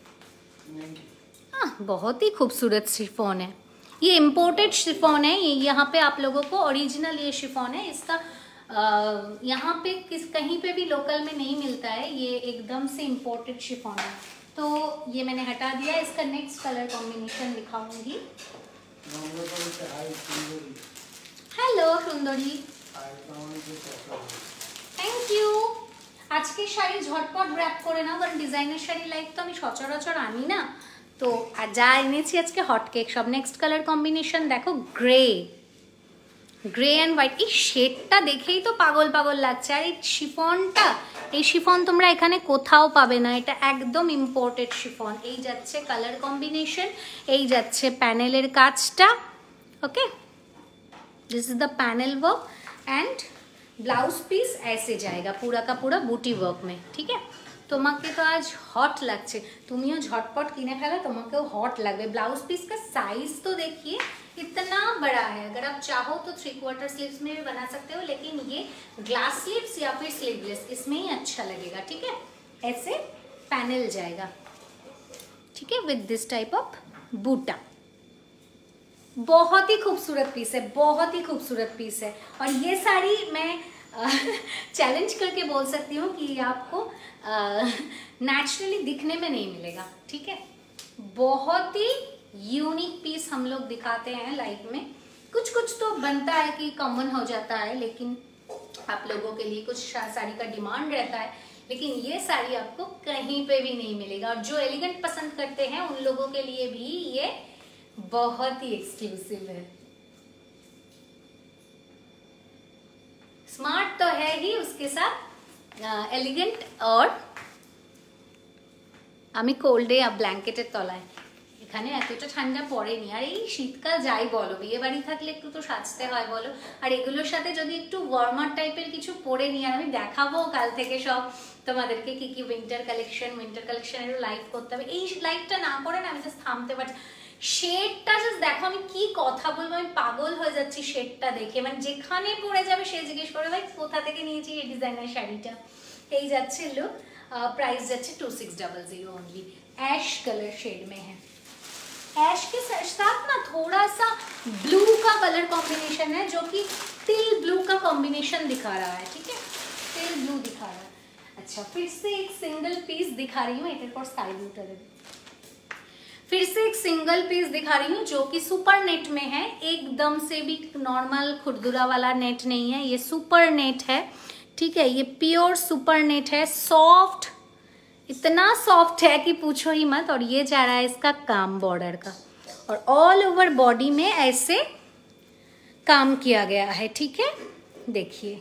हाँ, बहुत ही खूबसूरत शिफॉन है। ये इम्पोर्टेड शिफॉन है। ये यहाँ पे आप लोगों को ओरिजिनल ये शिफॉन है। इसका यहाँ पे कहीं पे भी लोकल में नहीं मिलता है, ये एकदम से इम्पोर्टेड शिफॉन है। तो ये मैंने हटा दिया। इसका नेक्स्ट कलर कॉम्बिनेशन दिखाऊंगी। हेलो सुंदरी, থ্যাংক ইউ। আজকে শাড়ি ঝটপট র‍্যাপ করে নাও, কারণ ডিজাইনার শাড়ি লাইক তো আমি সচরাচর আনি না। তো আর যা এনেছি আজকে হট কেক সব। নেক্সট কালার কম্বিনেশন দেখো, গ্রে অ্যান্ড হোয়াইট। এই শেডটা দেখেই তো পাগল পাগল লাগছে। আর এই শিফনটা, এই শিফন তোমরা এখানে কোথাও পাবে না, এটা একদম ইম্পোর্টেড শিফন। এই যাচ্ছে কালার কম্বিনেশন, এই যাচ্ছে প্যানেলের কাজটা। Okay, this is the panel work and blouse piece ऐसे जाएगा पूरा का पूरा बूटी वर्क में। ठीक है, তোমাকে তো আজ হট লাগছে, তুমিও ঝটপট কিনে ফেলো, তোমাকেও হট লাগবে। ब्लाउज पीस का साइज तो देखिए इतना बड़ा है। अगर आप चाहो तो 3/4 स्लीव्स में भी बना सकते हो, लेकिन ये ग्लास स्लीव्स या फिर स्लीवलेस इसमें ही अच्छा लगेगा। ठीक है, ऐसे पैनल जाएगा। ठीक है, विद दिस टाइप ऑफ बूटा। बहुत ही खूबसूरत पीस है, बहुत ही खूबसूरत पीस है। और ये साड़ी मैं चैलेंज करके बोल सकती हूँ कि आपको नेचुरली दिखने में नहीं मिलेगा। ठीक है, बहुत ही यूनिक पीस हम लोग दिखाते हैं लाइफ में। कुछ कुछ तो बनता है कि कॉमन हो जाता है, लेकिन आप लोगों के लिए कुछ साड़ी का डिमांड रहता है, लेकिन ये साड़ी आपको कहीं पे भी नहीं मिलेगा। और जो एलिगेंट पसंद करते हैं उन लोगों के लिए भी ये बहुत ही एक्सक्लूसिव है। स्मार्ट तो है ही, उसके साथ एलिगेंट। और আমি কোল্ডে ব্ল্যাঙ্কেটের তলায়, এখানে এতটা ঠান্ডা পড়েনি। আর এই শীতকাল যাই বলো, বিয়ে বাড়ি থাকলে একটু তো সাজতে হয় বলো। আর এগুলোর সাথে যদি একটু ওয়ার্মার টাইপের কিছু পরে নিই, আর আমি দেখাবো কাল থেকে সব তোমাদেরকে কি কি উইন্টার কালেকশনেরও লাইভ করতে হবে। এই লাইভটা না করে না আমি জাস্ট থামতে পারছি। শেডটা জাস্ট দেখো, আমি কি কথা বলবো, আমি পাগল হয়ে যাচ্ছি শেডটা দেখে। মানে যেখানে পড়ে যাবে সে জিজ্ঞেস করে ভাই কোথা থেকে নিয়েছি এই ডিজাইনার শাড়িটা। এই যাচ্ছে লুক, প্রাইস যাচ্ছে 2600 অনলি। ऐश कलर शेड में है। ऐश के साथ ना थोड़ा सा ब्लू का कलर कॉम्बिनेशन है, जो कि तिल ब्लू का कॉम्बिनेशन दिखा रहा है, ठीक है, तिल ब्लू दिखा रहा है। अच्छा, फिर से एक सिंगल पीस दिखा रही हूँ, एटर पर स्काई ब्लू कलर, फिर से एक सिंगल पीस दिखा रही हूँ जो कि सुपर नेट में है, एकदम से भी नॉर्मल खुरदुरा वाला नेट नहीं है, ये सुपर नेट है, ठीक है, ये प्योर सुपर नेट है, सॉफ्ट, इतना सॉफ्ट है कि पूछो ही मत। और ये जा रहा है इसका काम बॉर्डर का, और ऑल ओवर बॉडी में ऐसे काम किया गया है, ठीक है। देखिए,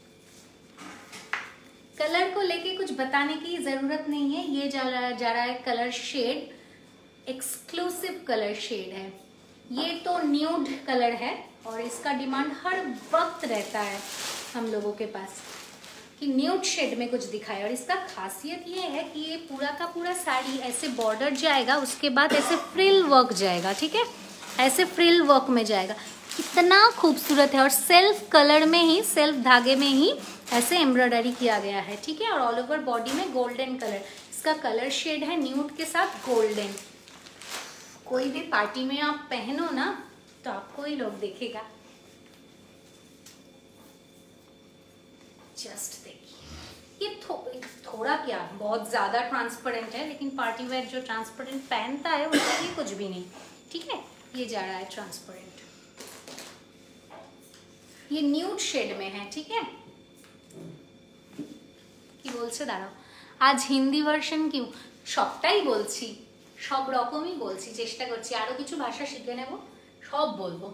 कलर को लेके कुछ बताने की जरूरत नहीं है, ये जा रहा है colour shade, exclusive colour shade है, ये तो न्यूड कलर है, और इसका डिमांड हर वक्त रहता है हम लोगों के पास कि न्यूड शेड में कुछ दिखाए। और इसका खासियत ये है कि ये पूरा का पूरा साड़ी ऐसे बॉर्डर जाएगा, उसके बाद ऐसे फ्रिल वर्क जाएगा, ठीक है, ऐसे फ्रिल वर्क में जाएगा, कितना खूबसूरत है। और सेल्फ कलर में ही, सेल्फ धागे में ही ऐसे एम्ब्रॉयडरी किया गया है, ठीक है। और ऑल ओवर बॉडी में गोल्डन कलर, इसका कलर शेड है न्यूड के साथ गोल्डन। कोई भी पार्टी में आप पहनो ना तो आपको ही लोग देखेगा। जस्ट देखिए, ये थोड़ा क्या बहुत ज्यादा ट्रांसपेरेंट है, लेकिन पार्टी वेयर जो ट्रांसपेरेंट पहनता है उसके लिए कुछ भी नहीं, ठीक है। ये जा रहा है ट्रांसपेरेंट, ये न्यूड शेड में है, ठीक है। কি বলছে দাঁড়াও, আজ হিন্দি ভার্সন কিউ সবটাই বলছি, সব রকমই বলছি, চেষ্টা করছি আরো কিছু ভাষা শিখে নেব, সব বলবো।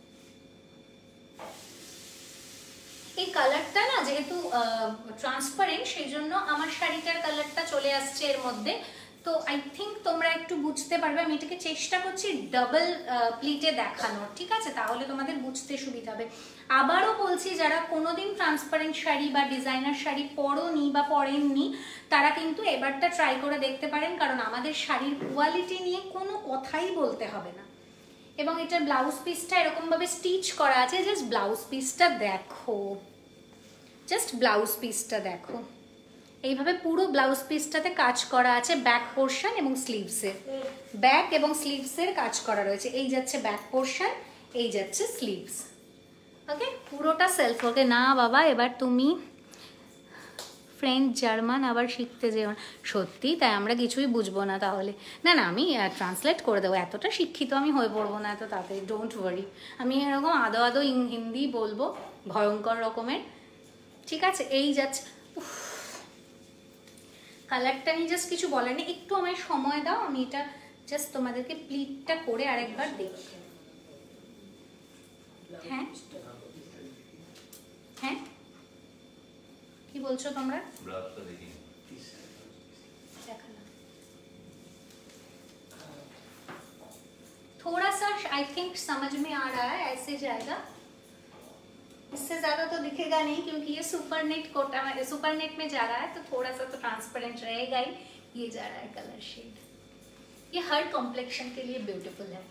এই কালারটা না যেহেতু ট্রান্সপারেন্ট, সেই জন্য আমার শাড়িটার কালারটা চলে আসছে এর মধ্যে, তো আই থিঙ্ক তোমরা একটু বুঝতে পারবে। আমি এটাকে চেষ্টা করছি ডাবল প্লিটে দেখানোর, ঠিক আছে, তাহলে তোমাদের বুঝতে সুবিধা হবে। আবারও বলছি, যারা কোনোদিন ট্রান্সপারেন্ট শাড়ি বা ডিজাইনার শাড়ি পরোনি বা পরেননি, তারা কিন্তু এবারটা ট্রাই করে দেখতে পারেন, কারণ আমাদের শাড়ির কোয়ালিটি নিয়ে কোনো কথাই বলতে হবে না। এবং এটার ব্লাউজ পিসটা এরকম ভাবে স্টিচ করা আছে, জাস্ট ব্লাউজ পিসটা দেখো, জাস্ট ব্লাউজ পিসটা দেখো, এইভাবে পুরো ব্লাউজ পিসটাতে কাজ করা আছে, ব্যাক পোর্শন এবং স্লিভসের, ব্যাক এবং স্লিভসের কাজ করা রয়েছে। এই যাচ্ছে ব্যাক পোর্শন, এই যাচ্ছে স্লিভস, ওকে, পুরোটা সেলফ ওকে। না বাবা, এবার তুমি ফ্রেঞ্চ জার্মান আবার শিখতে যেও না, সত্যি তাই আমরা কিছুই বুঝবো না তাহলে। না না, আমি ট্রান্সলেট করে দেবো, এতটা শিক্ষিত আমি হয়ে পড়বো না এত তাড়াতাড়ি, ডোন্ট ওয়ারি। আমি এরকম আদো আদো হিন্দি বলবো, ভয়ঙ্কর রকমের, ঠিক আছে। এই যাচ্ছে, কালারটা নিয়ে জাস্ট কিছু বলার নেই, একটু আমায় সময় দাও, আমি এটা জাস্ট তোমাদেরকে প্লিটটা করে আরেকবার দেখি। হ্যাঁ হ্যাঁ, কি বলছো তোমরা? थोड़ा सा आई थिंक समझ में आ रहा है, ऐसे जाएगा, इससे ज्यादा तो दिखेगा नहीं क्योंकि ये सुपर नेट कोटा में, सुपर नेट में जा रहा है, तो थोड़ा सा तो ट्रांसपेरेंट रहेगा ही। ये जा रहा है कलर शेड, ये हर कॉम्प्लेक्शन के लिए ब्यूटीफुल है।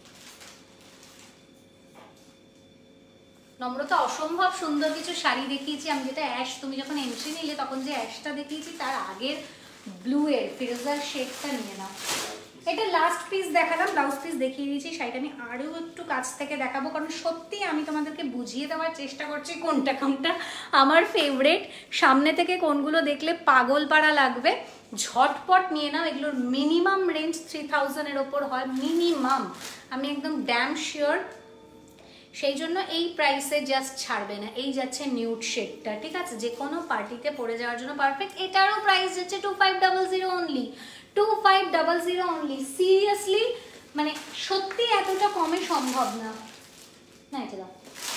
নম্রতা অসম্ভব সুন্দর কিছু শাড়ি দেখিয়েছি আমি, যেটা অ্যাশ, তুমি যখন এন্ট্রি নিলে তখন যে অ্যাশটা দেখিয়েছি তার আগের ব্লু এর ফিরোজার শেডটা নিয়ে নাও। এটা লাস্ট পিস দেখালাম, ব্লাউজ পিস দেখিয়ে দিয়েছি, শাড়িটা আমি আরও একটু কাছ থেকে দেখাবো, কারণ সত্যি আমি তোমাদেরকে বুঝিয়ে দেওয়ার চেষ্টা করছি কোনটা কোনটা আমার ফেভারেট। সামনে থেকে কোনগুলো দেখলে পাগল পাড়া লাগবে, ঝটপট নিয়ে নাও। এগুলোর মিনিমাম রেঞ্জ 3000-এর ওপর হয়, মিনিমাম, আমি একদম ড্যাম শিওর। সেই জন্য এই প্রাইসে জাস্ট ছাড়বে না। এই যাচ্ছে নিউড শেডটা, ঠিক আছে, যে কোনো পার্টিতে পরে যাওয়ার জন্য পারফেক্ট। এটারও প্রাইস যাচ্ছে 2500 অনলি, 2500 অনলি। সিরিয়াসলি, মানে সত্যি এতটা কমে সম্ভব না। না, এটা দাও।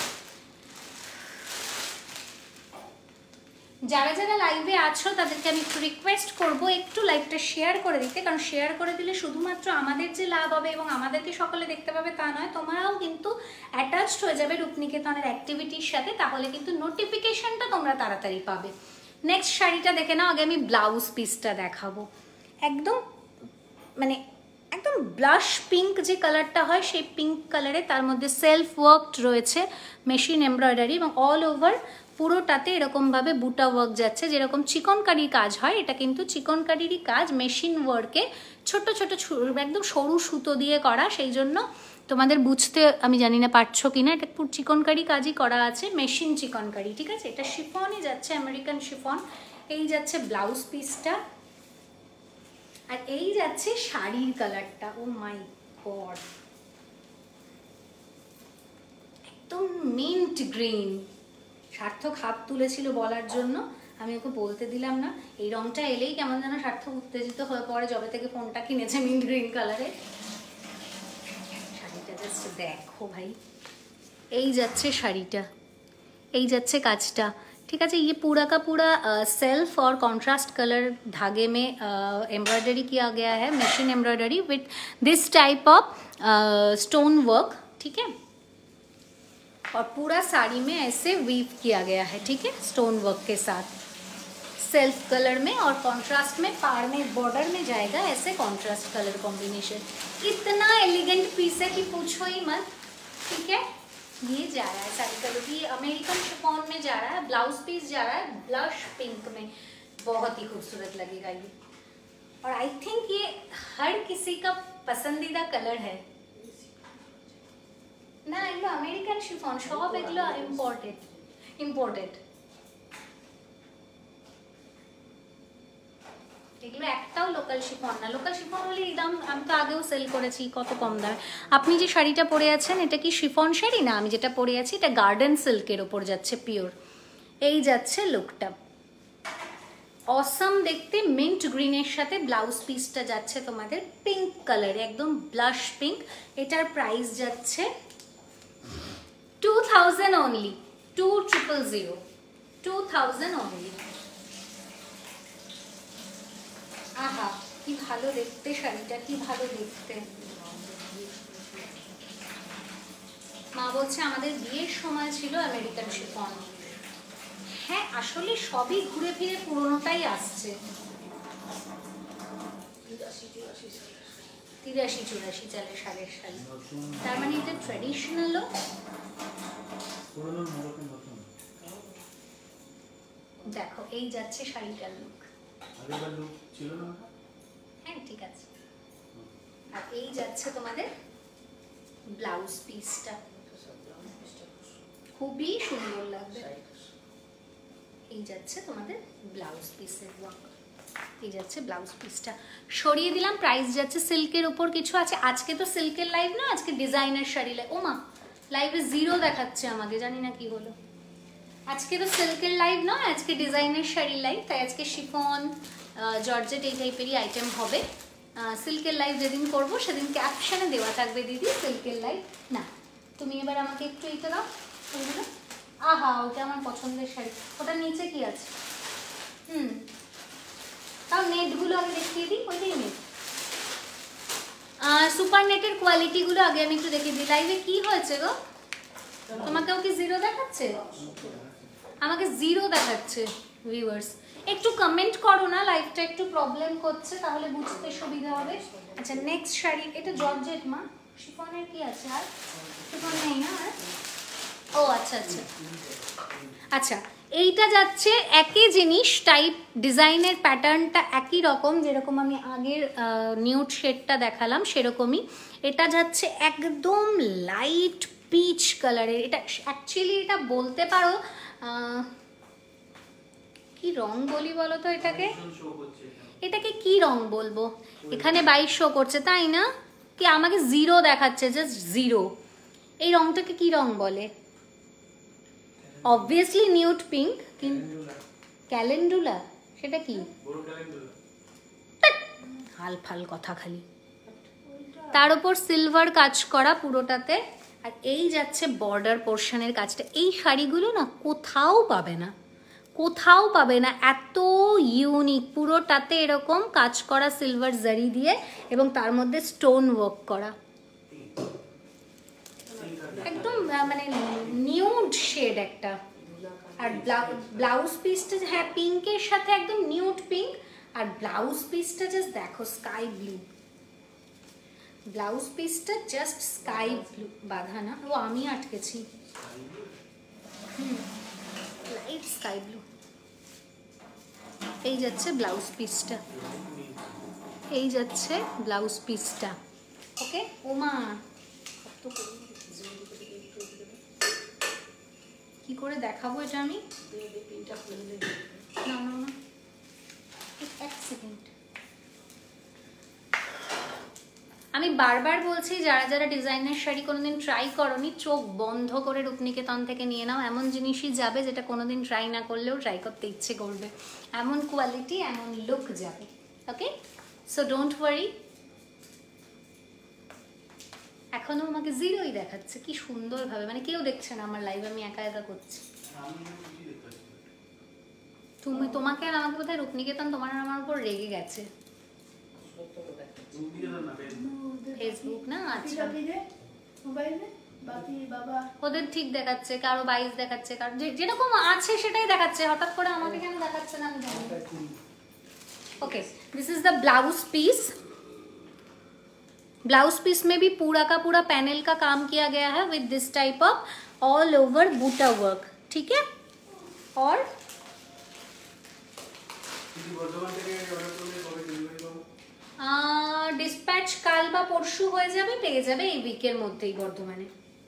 যারা যারা লাইভে আছো তাদেরকে আমি একটু রিকোয়েস্ট করবো একটু লাইভটা শেয়ার করে দিতে, কারণ শেয়ার করে দিলে শুধুমাত্র আমাদের যে লাভ হবে এবং আমাদেরকে সকলে দেখতে পাবে তা নয়, তোমরাও কিন্তু অ্যাটাচড হয়ে যাবে রূপনিকেতনের অ্যাক্টিভিটির সাথে, তাহলে কিন্তু নোটিফিকেশনটা তোমরা তাড়াতাড়ি পাবে। নেক্সট শাড়িটা দেখে নাও, আগে আমি ব্লাউজ পিসটা দেখাবো। একদম মানে একদম ব্লাশ পিঙ্ক যে কালারটা হয় সেই পিঙ্ক কালারে, তার মধ্যে সেলফ ওয়ার্কড রয়েছে মেশিন এমব্রয়ডারি, এবং অল ওভার পুরোটাতে এরকমভাবে বুটা ওয়ার্ক যাচ্ছে, যেরকম চিকনকারির কাজ হয়, এটা কিন্তু চিকনকারিরই কাজ মেশিন ওয়ার্কে ছোট ছোট একদম সরু সুতো দিয়ে করা, সেই জন্য তোমাদের বুঝতে আমি জানি না পারছো কিনা, এটা পুরো চিকনকারি কাজই করা আছে, মেশিন চিকনকারি, ঠিক আছে। এটা শিফনই যাচ্ছে, আমেরিকান শিফন। এই যাচ্ছে ব্লাউজ পিসটা, আর এই যাচ্ছে শাড়ির কালারটা। ও মাই গড, একদম মিন্ট গ্রিন। সার্থক হাত তুলেছিল বলার জন্য, আমি ওকে বলতে দিলাম না। এই রংটা এলেই কেমন যেন সার্থক উত্তেজিত হয়ে পড়ে, যবে থেকে ফোনটা কিনেছে মিন্ট গ্রিন কালারে। শাড়িটা জাস্ট দেখো ভাই, এই যাচ্ছে শাড়িটা, এই যাচ্ছে কাজটা, ठीक है। ये पूरा का पूरा सेल्फ और कॉन्ट्रास्ट कलर धागे में एम्ब्रॉयडरी किया गया है, machine embroidery with this type of stone work, ठीक है। और पूरा साड़ी में ऐसे वीव किया गया है, ठीक है, स्टोन वर्क के साथ सेल्फ कलर में, और कॉन्ट्रास्ट में पार में बॉर्डर में जाएगा ऐसे कॉन्ट्रास्ट कलर कॉम्बिनेशन। इतना एलिगेंट पीस है कि पूछो ही मत, ठीक है। ये जा रहा है साड़ी का लुक, ये अमेरिकन शिफॉन में जा रहा है, ब्लाउज पीस जा रहा है ब्लश पिंक में, बहुत ही खूबसूरत लगेगा ये। और आई थिंक ये हर किसी का पसंदीदा कलर है ना। एगुलो अमेरिकान शिफॉन सब एगुलो इम्पोर्टेड এগুলো একটাও লোকাল শিফন না। লোকাল শিফন হলে এই দাম, আমি তো আগেও সেল করেছি কত কম দামে। আপনি যে শাড়িটা পরে আছেন এটা কি শিফন শাড়ি না, আমি যেটা পরে আছি এটা গার্ডেন সিল্কের ওপর যাচ্ছে পিওর। এই যাচ্ছে লুকটা, অসম দেখতে, মিন্ট গ্রিনের সাথে ব্লাউজ পিসটা যাচ্ছে তোমাদের পিঙ্ক কালারে, একদম ব্লাশ পিঙ্ক। এটার প্রাইস যাচ্ছে 2000 অনলি, 2000 2000 অনলি। আহা কি ভালো দেখতে শাড়িটা, কি ভালো দেখতে। মা বলছে আমাদের বিয়ের সময় ছিল আমেরিকান শিফন। হ্যাঁ আসলে সবই ঘুরে ফিরে পুরোনোটাই আসছে। 83-84 চালের শাড়ির শাড়ি, তার মানে এটা ট্র্যাডিশনালও। দেখো এই যাচ্ছে শাড়িটার লুক, হ্যাঁ ঠিক আছে। আর এই যাচ্ছে তোমাদের ব্লাউজ পিসটা, খুবই সুন্দর লাগবে। এই যাচ্ছে তোমাদের ব্লাউজ পিসের ওয়ার্ক, এই যাচ্ছে ব্লাউজ পিসটা। সরিয়ে দিলাম, প্রাইস যাচ্ছে সিল্কের উপর কিছু আছে। আজকে তো সিল্কের লাইভ না, আজকে ডিজাইনার শাড়ি লাইভ। ও মা, লাইভে 0 দেখাচ্ছে আমাকে, জানি না কি হলো। আজকে তো সিল্কের লাইভ নয়, আজকে ডিজাইনার শাড়ি লাইভ, তাই আজকে শিফন জর্জেট এই টাইপেরই আইটেম হবে। সিল্কের লাইভ যেদিন করবো সেদিন ক্যাপশনে দেওয়া থাকবে দিদি সিল্কের লাইভ। না তুমি এবার আমাকে একটু এইটা দাও, আহা ওটা আমার পছন্দের শাড়ি। ওটার নিচে কি আছে? তাও নেটগুলো আগে দেখিয়ে দিই, ওইটাই নেট। সুপার নেটের কোয়ালিটিগুলো আগে আমি একটু দেখিয়ে দিই। লাইভে কি হয়েছে গো? তোমাকেও কি 0 দেখাচ্ছে? আমাকে 0 দেখাচ্ছে ভিউয়ার্স। একটু কমেন্ট করো না, লাইভটা একটু প্রবলেম করছে, তাহলে বুঝতে সুবিধা হবে। আচ্ছা নেক্সট শাড়ি, এটা জর্জেট মা, শিফনের কি আছে? আর শিফন নেই না আর? ও আচ্ছা আচ্ছা আচ্ছা, এইটা যাচ্ছে একই জিনিস, টাইপ ডিজাইনের প্যাটার্নটা একই রকম, যেরকম আমি আগের নিউড শেডটা দেখালাম সেরকমই। এটা যাচ্ছে একদম লাইট পিচ কালারের। এটা অ্যাকচুয়ালি এটা বলতে পারো কি রং বলি বলো তো এটাকে? এটাকে কি রং বলবো? এখানে 22 শো করছে তাই না? কি আমাকে 0 দেখাচ্ছে, জাস্ট 0। এই রংটাকে কি রং বলে? Obviously nude pink, calendula. সেটা কি? হাল ফাল কথা খালি। তার উপর সিলভার কাজ করা পুরোটাতে। আর এই যাচ্ছে বর্ডার পোর্শনের কাজটা। এই শাড়িগুলো না কোথাও পাবে না, কোথাও পাবে না, এত ইউনিক। পুরোটাতে এরকম কাজ করা সিলভার জারি দিয়ে, এবং তার মধ্যে স্টোন ওয়ার্ক করা, একদম মানে নিউড শেড একটা। আর ব্লাউজ পিসটা হ্যাঁ পিঙ্কের সাথে একদম নিউড পিঙ্ক। আর ব্লাউজ পিসটা জাস্ট দেখো স্কাই ব্লু, ব্লাউজ পিসটা জাস্ট স্কাই ব্লু। বাঁধা না, ও আমি আটকেছি। Light sky blue. এই যাচ্ছে ব্লাউজ পিসটা। এই যাচ্ছে ব্লাউজ পিসটা। ওকে ওমা কি করে দেখাবো এটা আমি? না না না, এক সেকেন্ড। আমি বারবার বলছি যারা যারা ডিজাইনার শাড়ি কোনোদিন ট্রাই করনি, চোখ বন্ধ করে রূপনিকেতন থেকে নিয়ে নাও। এমন জিনিসই যাবে যেটা কোনোদিন ট্রাই না করলেও ট্রাই করতে ইচ্ছে করবে, এমন কোয়ালিটি, এমন লুক যাবে। Okay, so don't worry. এখনো আমাকে জিরোই দেখাচ্ছে, কি সুন্দরভাবে, মানে কেউ দেখছে না আমার লাইভ, আমি একা একা করছি। তোমাকে আর আমাকে বোধহয় রূপনিকেতন তোমার আর আমার উপর রেগে গেছে। ফেসবুক না, আচ্ছা ওদের ঠিক দেখাচ্ছে, কারো 22 দেখাচ্ছে, কারো যেরকম আছে সেটাই দেখাচ্ছে, হঠাৎ করে আমাকে কেন দেখাচ্ছে না আমি জানি। Okay, this is the blouse piece. Blouse piece में भी पूरा का पूरा पैनल का काम किया गया है with this type of all over बूटा वर्क, ठीक है। और ডিসপ্যাচ কাল বা পরশু হয়ে যাবে, পেয়ে যাবে এই উইকের মধ্যেই বর্ধমানে।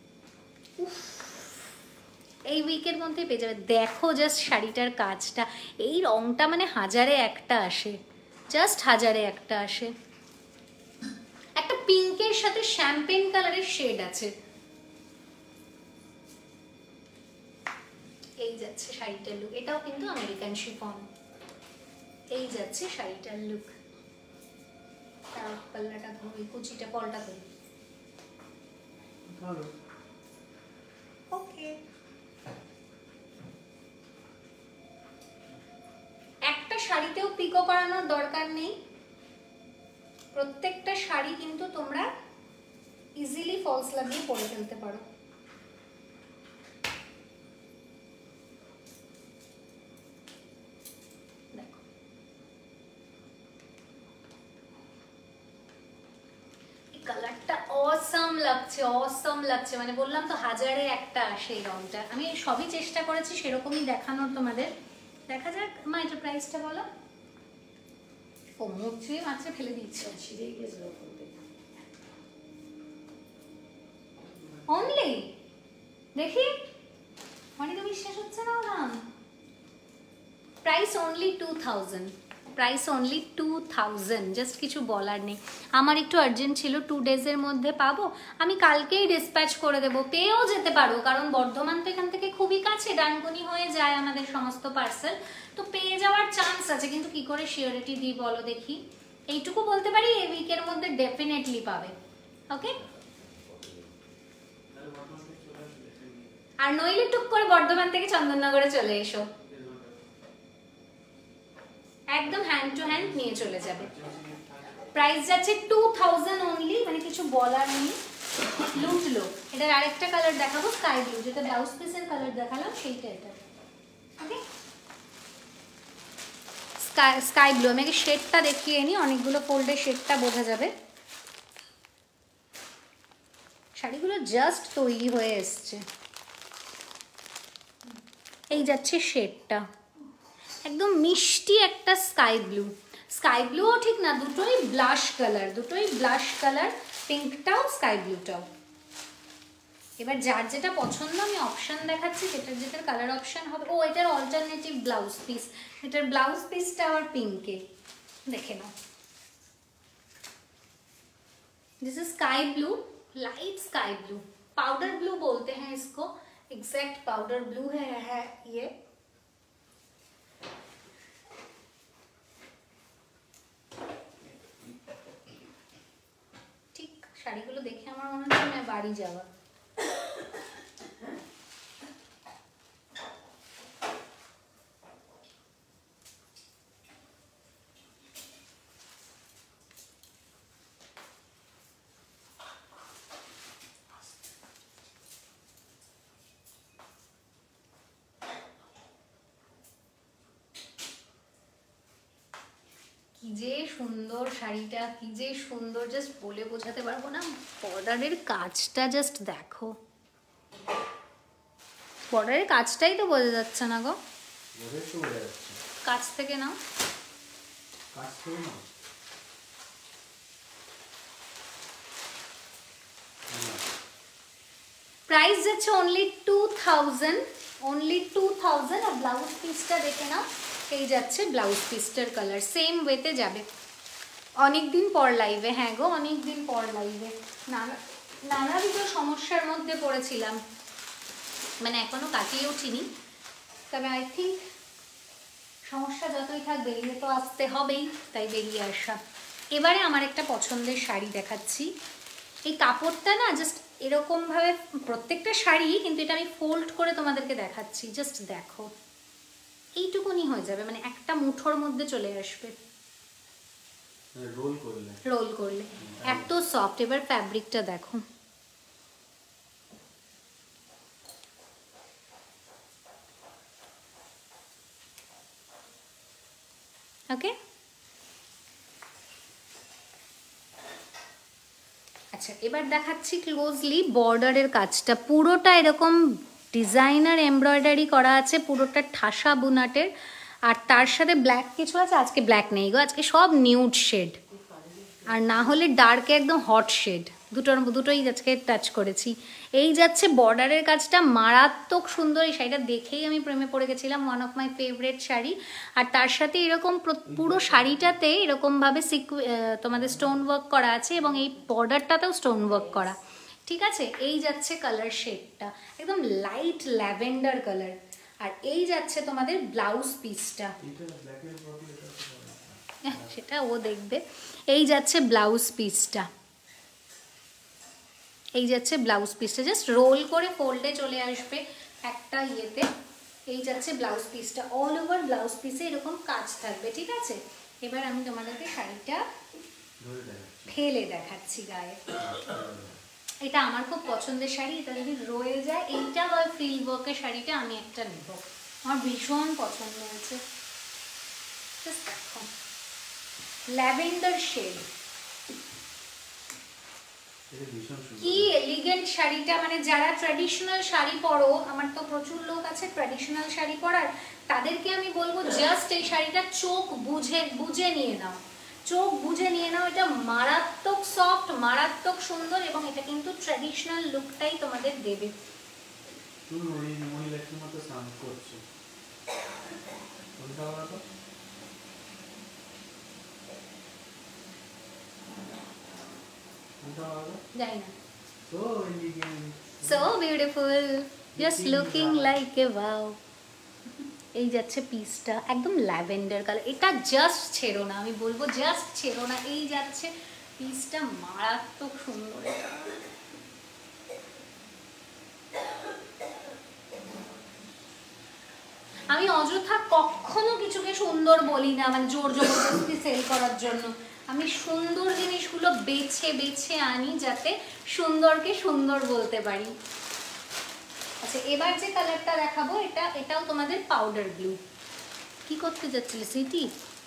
এই উইকের মধ্যেই পেয়ে যাবে। দেখো জাস্ট শাড়িটার কাজটা, এই রংটা মানে হাজারে একটা আসে, জাস্ট হাজারে একটা আসে। একটা পিঙ্কের সাথে শ্যাম্পেন কালারের শেড আছে। এই যাচ্ছে শাড়িটার লুক, এটাও কিন্তু আমেরিকান শিফন। এই যাচ্ছে শাড়িটার লুক। পাল্লাটা ধরে কুচিটা পলটা ধরে। ওকে, একটা শাড়িতেও পিকো করানোর দরকার নেই, প্রত্যেকটা শাড়ি কিন্তু তোমরা ইজিলি ফলস লাগিয়ে পরে ফেলতে পারো। দেখো এই কালারটা অসম লাগছে, অসম লাগছে, মানে বললাম তো হাজারে একটা আসে এই রংটা। আমি সবই চেষ্টা করেছি সেরকমই দেখানোর তোমাদের। দেখা যাক। মা এটা প্রাইসটা বলো। ও মুছে মাছে ফেলে দিচ্ছে, অনলি দেখি মানে তো বিশ্বাস হচ্ছে না। দাম price only 2000, price only 2000, just কিছু বলার নেই। আমার একটু আর্জেন্ট ছিল, 2 ডেজের মধ্যে পাবো, আমি কালকেই ডিসপ্যাচ করে দেবো। পেয়েও যেতে পারো, কারণ বর্ধমান তো এখান থেকে খুবই কাছে, ডানকুনি হয়ে যায় আমাদের সমস্ত পার্সেল, তো পেয়ে যাওয়ার চান্স আছে। কিন্তু কি করে শিওরিটি দিই বলো দেখি? এইটুকু বলতে পারি এই উইকের মধ্যে ডেফিনেটলি পাবে। ওকে, আর নইলে টুক করে বর্ধমান থেকে চন্দননগরে চলে এসো, একদম হ্যান্ড টু হ্যান্ড নিয়ে চলে যাবে। প্রাইস যাচ্ছে 2000 অনলি, মানে কিছু বলার নেই। লুটলো। এটার আরেকটা কালার দেখাবো, স্কাই ব্লু, যেটা ব্লাউজ পিসের কালার দেখালাম সেইটা এটা। Okay, sky blue. আমি আগে শেডটা দেখিয়ে নিই, অনেকগুলো ফোল্ডে শেডটা বোঝা যাবে। শাড়িগুলো জাস্ট তৈরি হয়ে এসছে। এই যাচ্ছে শেডটা, একদম মিষ্টি একটা স্কাই ব্লু। স্কাই ব্লুও ঠিক না, দুটোই ব্লাশ কালার, দুটোই ব্লাশ কালার, পিঙ্কটাও স্কাই ব্লুটাও। এবার যার যেটা পছন্দ আমি অপশন দেখাচ্ছি, যেটার যেটার কালার অপশন হবে। ও এটার অল্টারনেটিভ ব্লাউজ পিস, এটার ব্লাউজ পিসটা আবার পিঙ্কে, দেখে নাও। This is sky blue, light sky blue, powder blue बोलते हैं इसको, एग्जैक्ट पाउडर ब्लू है ये। ঠিক শাড়িগুলো দেখে আমার মনে হচ্ছে না বাড়ি যাওয়া। কি যে সুন্দর শাড়িটা, কি যে সুন্দর, জাস্ট বলে বোঝাতে পারবো না। বর্ডারের কাজটা জাস্ট দেখো, বর্ডারের কাজটাই তো বোঝা যাচ্ছে না গো। কাছ থেকে নাও, প্রাইস যাচ্ছে অনলি 2000, অনলি 2000। আর ব্লাউজ পিসটা দেখে নাও, এই যাচ্ছে ব্লাউজ পিসটার কালার, সেম ওয়েতে যাবে। অনেক দিন পর লাইভে, হ্যাঁ গো অনেক দিন পর লাইভে, নানাবিধ সমস্যার মধ্যে পড়েছিলাম, মানে এখনো কাটিয়ে উঠিনি, তবে আই থিঙ্ক সমস্যা যতই থাক বেরিয়ে তো আসতে হবেই, তাই বেরিয়ে আসা। এবারে আমার একটা পছন্দের শাড়ি দেখাচ্ছি। এই কাপড়টা না জাস্ট এরকমভাবে, প্রত্যেকটা শাড়ি কিন্তু এটা আমি ফোল্ড করে তোমাদেরকে দেখাচ্ছি, জাস্ট দেখো এইটুকুনি হয়ে যাবে, মানে একটা মুঠোর মধ্যে চলে আসবে রোল করলে, এত সফট। এবার ফ্যাব্রিকটা দেখো, ওকে। আচ্ছা এবার দেখাচ্ছি ক্লোজলি বর্ডারের কাজটা, পুরোটা এরকম ডিজাইনার এমব্রয়ডারি করা আছে, পুরোটা ঠাসা বুনাটের, আর তার সাথে ব্ল্যাক কিছু আছে, আজকে ব্ল্যাক নেই গো, আজকে সব নিউড শেড, আর না হলে ডার্কে একদম হট শেড, দুটোই আজকে টাচ করেছি। এই যাচ্ছে বর্ডারের কাজটা, মারাত্মক সুন্দর, এই শাড়িটা দেখেই আমি প্রেমে পড়ে গেছিলাম, one of my favourite sari. আর তার সাথে এরকম পুরো শাড়িটাতে এরকমভাবে তোমাদের স্টোন ওয়ার্ক করা আছে, এবং এই বর্ডারটাতেও স্টোন ওয়ার্ক করা, ঠিক আছে। এই যাচ্ছে কালার শেডটা একদম লাইট ল্যাভেন্ডার কালার, আর এই যাচ্ছে তোমাদের ব্লাউজ পিসটা, সেটা ও দেখবে। এই যাচ্ছে ব্লাউজ পিসটা, এই যাচ্ছে ব্লাউজ পিসটা, জাস্ট রোল করে ফোল্ডে চলে আসবে একটা ইয়েতে। এই যাচ্ছে ব্লাউজ পিসটা, অল ওভার ব্লাউজ পিসে এরকম কাজ থাকবে, ঠিক আছে। এবার আমি তোমাদেরকে শাড়িটা ফেলে দেখাচ্ছি গায়ে। এটা আমার খুব পছন্দের শাড়ি, এটা যদি রয়ে যায়, এইটা বা ফ্রিল ওয়ার্কের শাড়িটা আমি একটা নেব, আমার ভীষণ পছন্দ হয়েছে। দেখো ল্যাভেন্ডার শেড, কি এলিগেন্ট শাড়িটা, মানে যারা ট্র্যাডিশনাল শাড়ি পরো, আমার তো প্রচুর লোক আছে ট্র্যাডিশনাল শাড়ি পরার, তাদেরকে আমি বলবো জাস্ট এই শাড়িটা চোখ বুঝে নিয়ে নাও, চোখ বুঝে নিয়ে নাও। এটা মারাত্মক সফট, মারাত্মক সুন্দর, এবং এটা কিন্তু ট্র্যাডিশনাল লুকটাই তোমাদের দেবে। জানি না, so beautiful, just looking like a wow। এই যাচ্ছে পিসটা একদম ল্যাভেন্ডার কালার, এটা জাস্ট ছেড়ো না, আমি বলবো জাস্ট ছেড়ো না। এই যাচ্ছে পিসটা, মারাত্মক সুন্দর। আমি অযথা কখনো কিছুকে সুন্দর বলি না, মানে জোর জবরদস্তি সেল করার জন্য, আমি সুন্দর জিনিসগুলো বেছে বেছে আনি যাতে সুন্দরকে সুন্দর বলতে পারি। আচ্ছা এবার যে কালারটা দেখাবো, এটাও তোমাদের পাউডার ব্লু। কি করতে যাচ্ছিলে সিটি?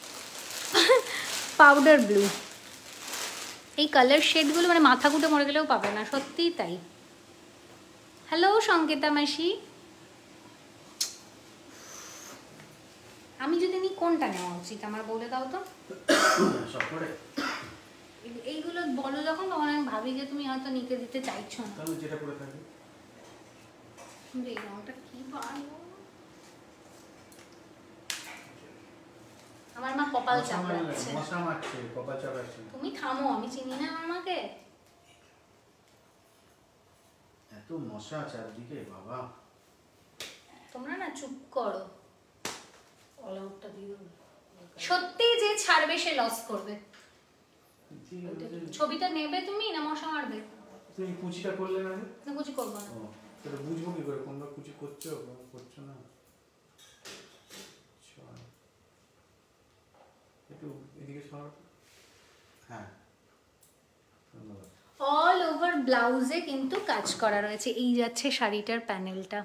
Powder blue. এই কালার শেডগুলো মানে মাথা কুটে মরে গেলেও পাবে না, সত্যিই তাই। হ্যালো সংকেতা মাসি, আমি যদি নি কোনটা নেওয়া উচিত আমার বলে দাও তো। এইগুলো বলো যখন, তখন আমি ভাবি যে তুমি হয়তো নিতে দিতে চাইছো না। যেটা পরে থাকি এই রংটা কি ভালো, আমার মা কপাল চাপড়াচ্ছে, মশা মারছে, কপাল চাপড়াচ্ছে। তুমি থামো, আমি চিনি না আমার মাকে। এত মশা চারদিকে বাবা, তোমরা না চুপ করো। সত্যি যে ছাড়বে সে লস করবে। ছবিটা নেবে তুমি না মশা মারবে? তুমি কুচিটা করলে না? না কুচি করব না। তাহলে বুঝবো কি করে কোনটা কুচি করছো বা করছো না? একটু এদিকে সর। হ্যাঁ অল ওভার ব্লাউজে কিন্তু কাজ করা রয়েছে। এই যাচ্ছে শাড়িটার প্যানেলটা,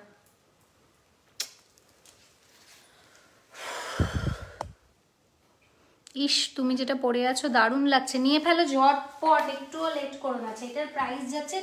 ইস তুমি যেটা পরে আছো দারুণ লাগছে, নিয়ে ফেলো ঝটপট, একটুও লেট করো না। এটার প্রাইস যাচ্ছে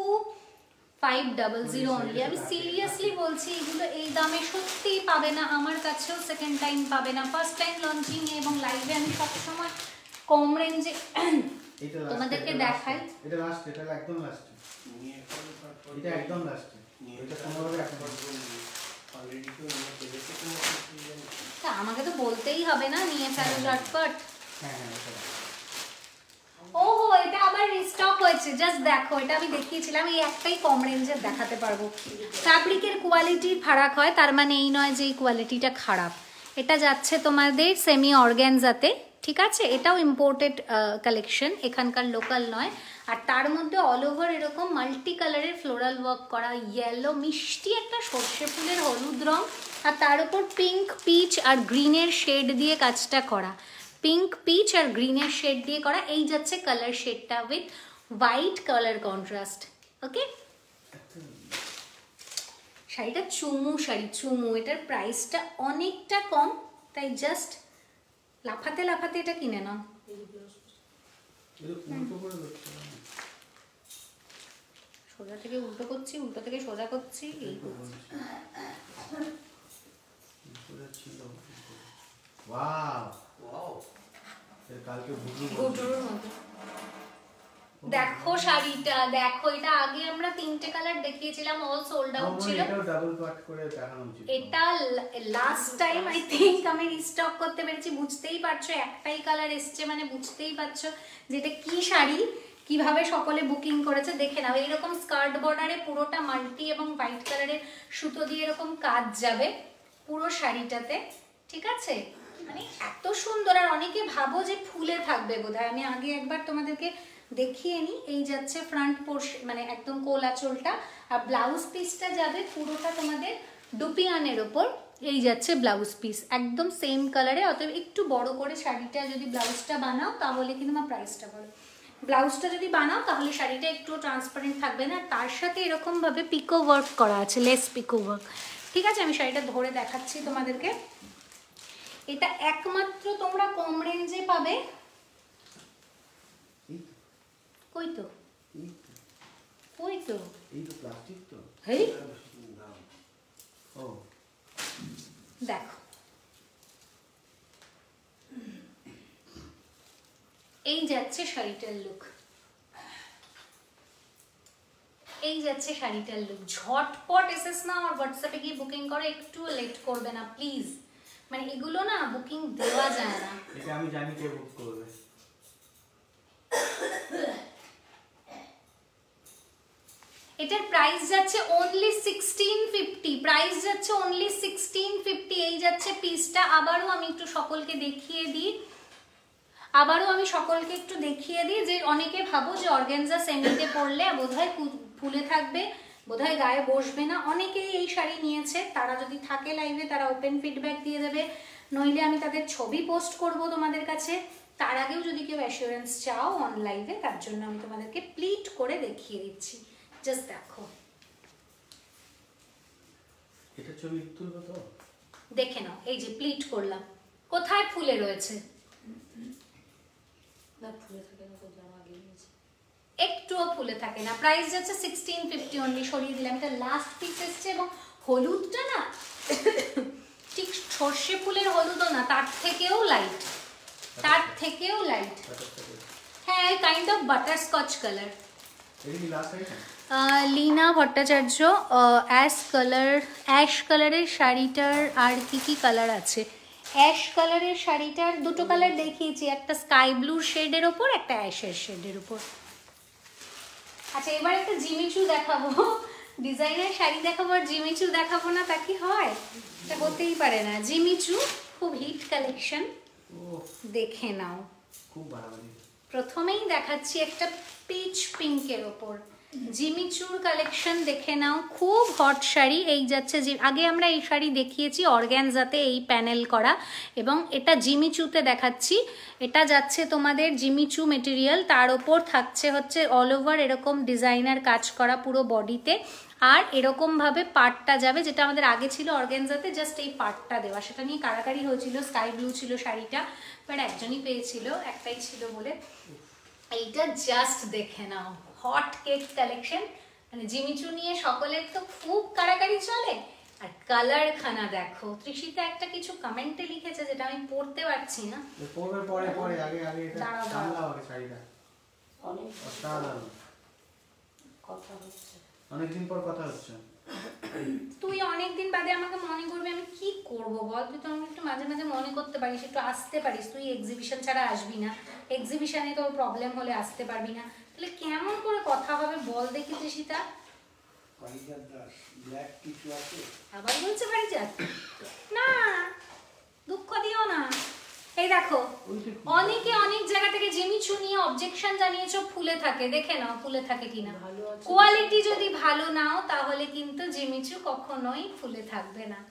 2500 অনলি। আমি সিরিয়াসলি বলছি, এগুলো এই দামে সত্যিই পাবে না, আমার কাছেও সেকেন্ড টাইম পাবে না। ফার্স্ট টাইম লঞ্চিং এবং লাইভে আমি সবসময় কম রেঞ্জে তোমাদেরকে দেখাই। এটা লাস্ট, এটা একদম লাস্ট। এটা একদম লাস্টে, এটা কোনোভাবে এখন অলরেডি তো নিয়ে ফেলেছে তো তা আমাকে তো বলতেই হবে না নিয়ে ফেলো ঝটপট। হ্যাঁ হ্যাঁ এটা ওহো এটা আবার রিস্টক হয়েছে, জাস্ট দেখো এটা আমি দেখিয়েছিলাম, এই একটাই কম রেঞ্জের দেখাতে পারবো। ফ্যাব্রিকের কোয়ালিটির ফারাক হয়, তার মানে এই নয় যে এই কোয়ালিটিটা খারাপ। এটা যাচ্ছে তোমাদের সেমি অর্গ্যানজাতে, ঠিক আছে, এটাও ইম্পোর্টেড কালেকশন, এখানকার লোকাল নয়। আর তার মধ্যে অল ওভার এরকম মাল্টি কালারের ফ্লোরাল ওয়ার্ক করা, ইয়েলো মিষ্টি একটা সর্ষে ফুলের হলুদ রং, আর তার উপর পিঙ্ক পিচ আর গ্রিনের শেড দিয়ে কাজটা করা, পিঙ্ক পিচ আর গ্রিনের শেড দিয়ে করা। এই যাচ্ছে কালার শেডটা with white colour contrast. Okay, শাড়িটা চুমু শাড়ি, চুমু। এটার প্রাইসটা অনেকটা কম, তাই জাস্ট লাফাতে লাফাতে এটা কিনে নাও। সোজা থেকে উল্টো করছি, উল্টো থেকে সোজা করছি, এই করছি। ওয়াও ওয়াও কালকে গুটুর মতো দেখো শাড়িটা, দেখো এটা আগে আমরা তিনটে কালার দেখিয়েছিলাম, অল সোল্ড আউট ছিল। এটাও ডাবল পার্ট করে দেখানো উচিত। এটা লাস্ট টাইম আই থিংক আমি রিস্টক করতে পেরেছি, বুঝতেই পারছো একটাই কালার এসছে মানে বুঝতেই পারছো যে এটা কি শাড়ি, কিভাবে সকলে বুকিং করেছে। দেখে নাও এরকম স্কার্ট বর্ডারে পুরোটা মাল্টি এবং হোয়াইট কালারের সুতো দিয়ে এরকম কাজ যাবে পুরো শাড়িটাতে, ঠিক আছে, মানে এত সুন্দর। আর অনেকে ভাবো যে ফুলে থাকবে বোধহয়, আমি আগে একবার তোমাদেরকে দেখিয়ে নি। এই যাচ্ছে ফ্রন্ট পোর্শন, মানে একদম কোল আঁচলটা, আর ব্লাউজ পিসটা যাবে পুরোটা তোমাদের ডুপিয়ানের ওপর। এই যাচ্ছে ব্লাউজ পিস একদম সেম কালারে, অতএব একটু বড় করে শাড়িটা যদি ব্লাউজটা বানাও তাহলে কিন্তু আমার প্রাইসটা বলো, ব্লাউজটা যদি বানাও তাহলে শাড়িটা একটু ট্রান্সপারেন্ট থাকবে না। তার সাথে এরকম ভাবে পিকো ওয়ার্ক করা আছে, লেস পিকো ওয়ার্ক, ঠিক আছে। আমি শাড়িটা ধরে দেখাচ্ছি তোমাদেরকে। এটা একমাত্র তোমরা কম রেঞ্জে পাবে। কই তো কই তো এই তো প্লাস্টিক তো, হেই ও দেখো, এই যাচ্ছে শাড়িটার লুক, এই যাচ্ছে শাড়িটার লুক। ঝটপট এসেস না আমার হোয়াটসঅ্যাপে গিয়ে বুকিং করো, একটু লেট করবে না প্লিজ, মানে এগুলো না বুকিং দেওয়া যায় না। এটা আমি জানি কে বুক করবে। এটার প্রাইস যাচ্ছে অনলি 1650, প্রাইস যাচ্ছে অনলি 1650। এই যাচ্ছে পিসটা। আবারও আমি একটু সকলকে দেখিয়ে দিই, যে অনেকে ভাবো যে অর্গানজা সেমিতে পরলে বোধহয় ফুলে থাকবে, বোধহয় গায়ে বসবে না। অনেকেই এই শাড়ি নিয়েছে, তারা যদি থাকে লাইভে তারা ওপেন ফিডব্যাক দিয়ে দেবে, নইলে আমি তাদের ছবি পোস্ট করব তোমাদের কাছে। তার আগেও যদি কেউ অ্যাসিওরেন্স চাও অন লাইভে, তার জন্য আমি তোমাদেরকে প্লিট করে দেখিয়ে দিচ্ছি। জাস্ট দেখো, এটা ছবি তুলবো তো, দেখে নাও। এই যে প্লিট করলাম, কোথায় ফুলে রয়েছে, একটুও ফুলে থাকে না। প্রাইস যাচ্ছে 1650 অনলি। সরিয়ে দিলাম, এটা লাস্ট পিস এসছে এবং হলুদটা না ঠিক সর্ষে ফুলের হলুদও না, তার থেকেও লাইট, তার থেকেও লাইট, হ্যাঁ kind of butterscotch colour. Leena Bhattacharya, ash কালারের শাড়িটার আর কি কালার আছে? অ্যাশ কালারের শাড়িটার দুটো কালার দেখিয়েছি, একটা স্কাই ব্লু শেডের ওপর, একটা অ্যাশের শেডের ওপর। আচ্ছা এবার একটা জিমিচু দেখাবো, ডিজাইনার শাড়ি দেখাবো আর জিমিচু দেখাবো না, তা কি হয়? এটা হতেই পারে না। জিমিচু খুব হিট কালেকশন, দেখে নাও। খুব বাড়াবাড়ি। প্রথমেই দেখাচ্ছি একটা পিচ পিঙ্কের ওপর জিমিচুর কালেকশন, দেখে নাও। খুব হট শাড়ি। এই যাচ্ছে যে আগে আমরা এই শাড়ি দেখিয়েছি অর্গ্যানজাতে এই প্যানেল করা, এবং এটা জিমিচুতে দেখাচ্ছি। এটা যাচ্ছে তোমাদের জিমিচু মেটেরিয়াল, তার ওপর থাকছে হচ্ছে অল ওভার এরকম ডিজাইনার কাজ করা পুরো বডিতে, আর এরকমভাবে পার্টটা যাবে, যেটা আমাদের আগে ছিল অর্গ্যানজাতে জাস্ট এই পার্টটা দেওয়া। সেটা নিয়ে কারাকারি হয়েছিল, স্কাই ব্লু ছিল শাড়িটা, বাট একজনই পেয়েছিল, একটাই ছিল বলে। এইটা জাস্ট দেখে নাও, হট কেক কালেকশন, মানে জিমিচু নিয়ে সকলের তো খুব কারাকারি চলে। আর কালার খানা দেখো, তৃষিতা একটা কিছু কমেন্টে লিখেছে যেটা আমি পড়তে পারছি না, পরে পরে পরে আগে এটা সামলাও আগে শাড়িটা। অনেক অসাধারণ কথা হচ্ছে। অনেকদিন পর কথা হচ্ছে। তুই অনেকদিন বাদে আমাকে মনে করবি, আমি কি করব বল? তুই তো আমাকে একটু মাঝে মাঝে মনে করতে পারিস, একটু আসতে পারিস। তুই এক্সিবিশন ছাড়া আসবি না, এক্সিবিশনে তোর প্রবলেম হলে আসতে পারবি না, তাহলে কেমন করে কথা হবে বল দেখি তৃষিতা? পারিজাত দাস ব্ল্যাক কিছু আছে? আবার বলছে পারিজাত? না, দুঃখ দিও না। এই দেখো, অনেকে অনেক জায়গা থেকে জিমিচু নিয়ে অবজেকশন জানিয়েছো ফুলে থাকে, দেখে নাও ফুলে থাকে কিনা। কোয়ালিটি যদি ভালো নাও তাহলে কিন্তু জিমিচু কখনোই ফুলে থাকবে না।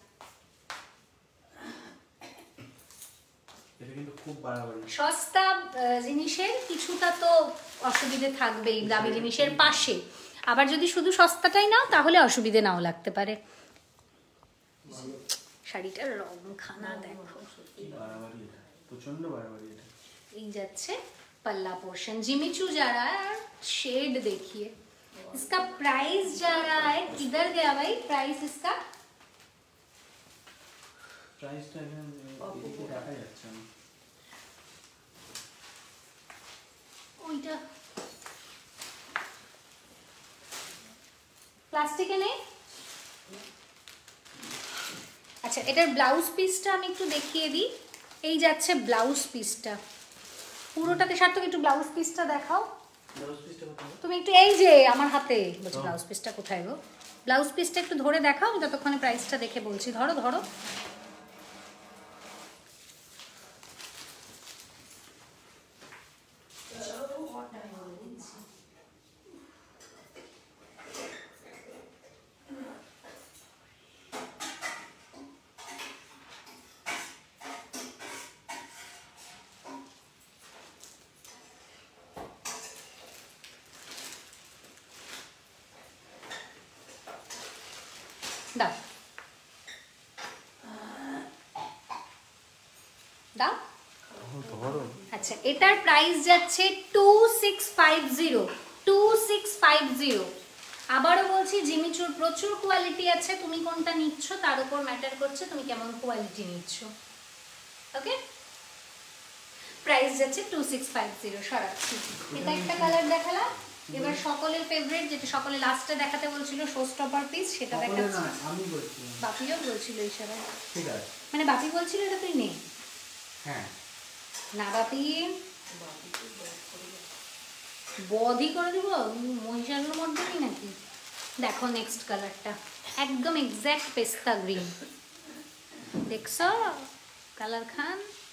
এটা কিন্তু খুব বাড়াবাড়ি। সস্তা জিনিসের কিছুটা তো অসুবিধে থাকবেই দামি জিনিসের পাশে। আবার যদি শুধু সস্তাটাই নাও তাহলে অসুবিধে নাও লাগতে পারে। শাড়িটার রং খানা দেখো, বাড়াবাড়ি, এটা প্রচন্ড বাড়াবাড়ি। এটা এই যাচ্ছে पल्ला पोर्शन। जिमिचू जा रहा है, शेड देखिए। इसका प्राइस जा रहा है, किधर गया भाई प्राइस इसका? প্রাইসটা এদিকে দেখা যাচ্ছে না। ওইটা প্লাস্টিকে নেই। আচ্ছা, এটার ব্লাউজ পিসটা আমি একটু দেখিয়ে দিই। এই যাচ্ছে ব্লাউজ পিসটা, পুরোটাতে সার্থক একটু ব্লাউজ পিসটা দেখাও। ব্লাউজ পিসটা কোথায়? তুমি একটু, এই যে আমার হাতে বলছি ব্লাউজ পিসটা কোথায় গো? ব্লাউজ পিসটা একটু ধরে দেখাও, আমি ততক্ষণে প্রাইসটা দেখে বলছি। ধরো ধরো। দাও দাও। ধরো। আচ্ছা, এটার প্রাইস যাচ্ছে 2650, 2650। আবারও বলছি, জিমিচুর প্রচুর কোয়ালিটি আছে, তুমি কোনটা নিচ্ছ তার উপর ম্যাটার করছে তুমি কেমন কোয়ালিটি নিচ্ছ। ওকে, প্রাইস যাচ্ছে 2650। সরাচ্ছি। এটা একটা কালার দেখালাম, এবার সকলের ফেভারিট, যেটা সকলে লাস্টে দেখাতে বলছিল, শো স্টপার পিস, সেটা দেখাচ্ছি। আমি বলছি, বাপিও বলছিল এই সময়। ঠিক আছে, মানে বাপি বলছিল এটা তুই নে। হ্যাঁ না বাপি বধই করে দিব, মহিষাসুর মর্দিনী নাকি। দেখো নেক্সট কালারটা একদম এক্স্যাক্ট পেস্তা গ্রিন, দেখছো কালার খান।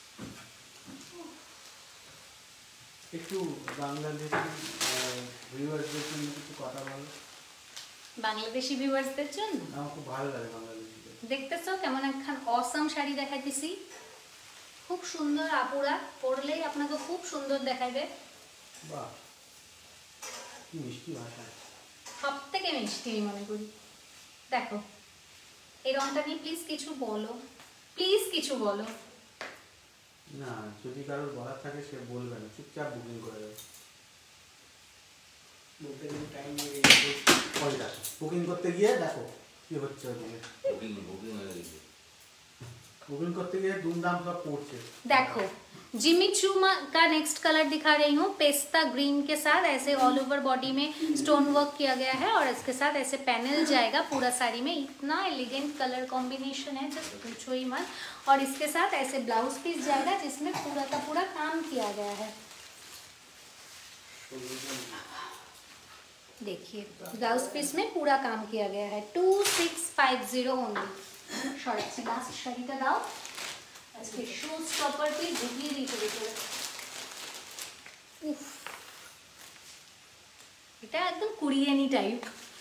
একটু বাংলাদেশি ভিউয়ারদের জন্য কিছু কথা বলো। বাংলাদেশি ভিউয়ার্সদের জন্য আমার খুব ভালো লাগে বাংলাদেশিদের। দেখতেছো কেমন একখান অসাম শাড়ি দেখাইতেছি, খুব সুন্দর। আপুরা পরলেই আপনাকে খুব সুন্দর দেখাইবে। বাহ, কি মিষ্টি ভাষা। সব থেকে মিষ্টি আমি মনে করি। দেখো এই রংটা নিয়ে প্লিজ কিছু বলো, প্লিজ কিছু বলো। না, যদি কারোর বলার থাকে সে বলবে না, চুপচাপ বুকিং করে দেবে। বলতে গেলে টাইম নিয়ে বুকিং করতে গিয়ে দেখো কি হচ্ছে ওদিকে। बुकिंग करते गए धूमधाम सब पहुंचे। देखो जिमिचू का नेक्स्ट कलर दिखा रही हूँ, पेस्ता ग्रीन के साथ ऐसे ऑल ओवर बॉडी में स्टोन वर्क किया गया है और इसके साथ ऐसे पैनल जाएगा पूरा साड़ी में। इतना एलिगेंट कलर कॉम्बिनेशन है, जस्ट पूछो ही मत। और इसके साथ ऐसे ब्लाउज पीस जाएगा जिसमें पूरा का पूरा काम किया गया है। देखिए ब्लाउज पीस में पूरा काम किया गया है। 2650 ओनली। শর্টস লাস্ট শাড়িটা দাও। আজকে শো স্টপার পে ঢুকিয়ে দিতে হবে। উফ, এটা একদম কোরিয়ানি টাইপ।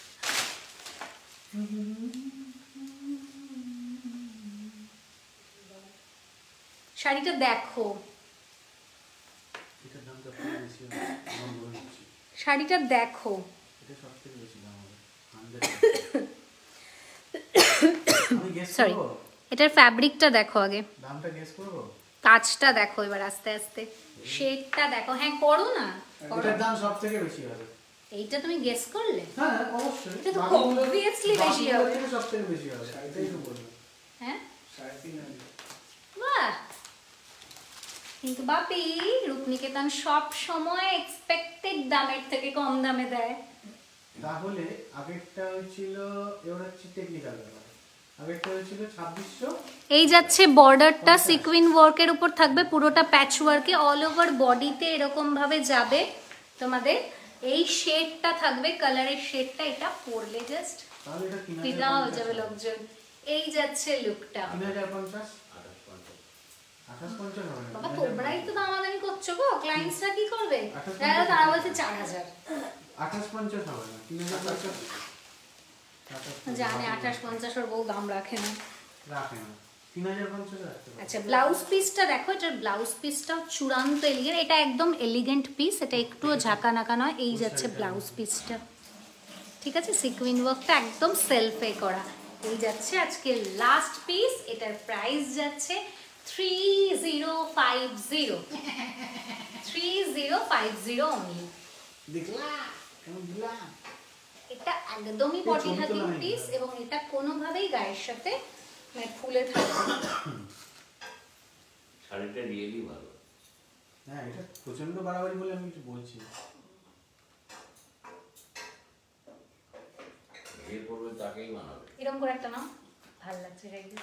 শাড়িটা দেখো, এটার দামটা খুব বেশি হবে, আমার মনে হচ্ছে। শাড়িটা দেখো, এটা সবথেকে বেশি দাম হবে 100। সরি, এটার ফ্যাব্রিকটা দেখো আগে, দামটা গেস করব। কাজটা দেখো এবার আস্তে আস্তে, শেডটা দেখো। হ্যাঁ করো না, এটার দাম সবথেকে বেশি হবে। এইটা তুমি গেস করলে? হ্যাঁ অবশ্যই, এটা তো obviously বেশি হবে। এটা সবথেকে বেশি হবে, এটাই তো বলবো। হ্যাঁ 3.5 বাহ, কিন্তু বাপি রূপনিকেতন সব সময় এক্সপেক্টেড দামের থেকে কম দামে দেয়। তাহলে আগেরটা হয়েছিল, এবার হচ্ছে টেকনিক্যাল ব্যাপার, আগেরটা হয়েছিল 2600। এই যাচ্ছে বর্ডারটা সিকুইন ওয়ার্কের উপর থাকবে, পুরোটা প্যাচ ওয়ার্কে, অল ওভার বডিতে এরকম ভাবে যাবে তোমাদের। এই শেডটা থাকবে, কালারের শেডটা, এটা পরলে জাস্ট তাহলে এটা ফিদা হয়ে যাবে লোকজন। এই যাচ্ছে লুকটা। 3050, 2850 হবে না? বাবা তোমরাই তো দামাদামি করছো গো, ক্লায়েন্টসরা কি করবে? তারা বলছে 4000। 2850 হবে না? 3050 জানে 2850 ওর বউ দাম রাখে না। রাখে না, 3050 রাখতে পারে। আচ্ছা ব্লাউজ পিসটা দেখো, এটার ব্লাউজ পিসটাও চূড়ান্ত এলিগেন্ট, এটা একদম এলিগেন্ট পিস, এটা একটুও ঝাঁকা নাকা নয়। এই যাচ্ছে ব্লাউজ পিসটা, ঠিক আছে, সিকুইন ওয়ার্কটা একদম সেলফে করা। এই যাচ্ছে আজকে লাস্ট পিস, এটার প্রাইস যাচ্ছে 3050, 3050 অনলি। দেখলাম কেমন দিলাম। এটা একদমই বডি হাগিং পিস এবং এটা কোনোভাবেই গায়ের সাথে মানে ফুলে থাকবে না। শাড়িটা রিয়েলি ভালো। হ্যাঁ, এটা প্রচন্ড বাড়াবাড়ি বলে আমি কিছু বলছি না। যে পড়বে তাকেই মানাবে। এরকম করে একটা নাও, ভালো লাগছে গাইতে।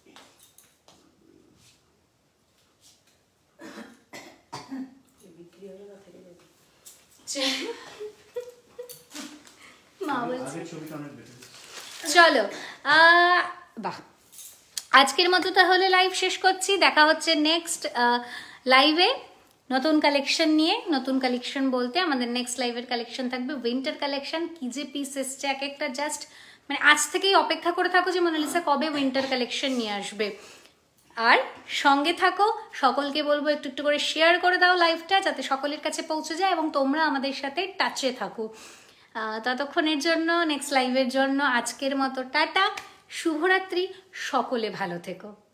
মা বলছে আগের ছবিটা অনেক বেটার। চলো বাহ, আজকের মতো তাহলে লাইভ শেষ করছি। দেখা হচ্ছে নেক্সট লাইভে নতুন কালেকশন নিয়ে। নতুন কালেকশন বলতে আমাদের নেক্সট লাইভের কালেকশন থাকবে উইন্টার কালেকশন। কি যে পিস এসছে এক একটা, জাস্ট মানে আজ থেকেই অপেক্ষা করে থাকো যে মোনালিসা কবে উইন্টার কালেকশন নিয়ে আসবে। আর সঙ্গে থাকো, সকলকে বলবো একটু একটু করে শেয়ার করে দাও লাইভটা, যাতে সকলের কাছে পৌঁছে যায় এবং তোমরা আমাদের সাথে টাচে থাকো। ততক্ষণের জন্য, নেক্সট লাইভের জন্য আজকের মতো টাটা, শুভরাত্রি, সকলে ভালো থেকো।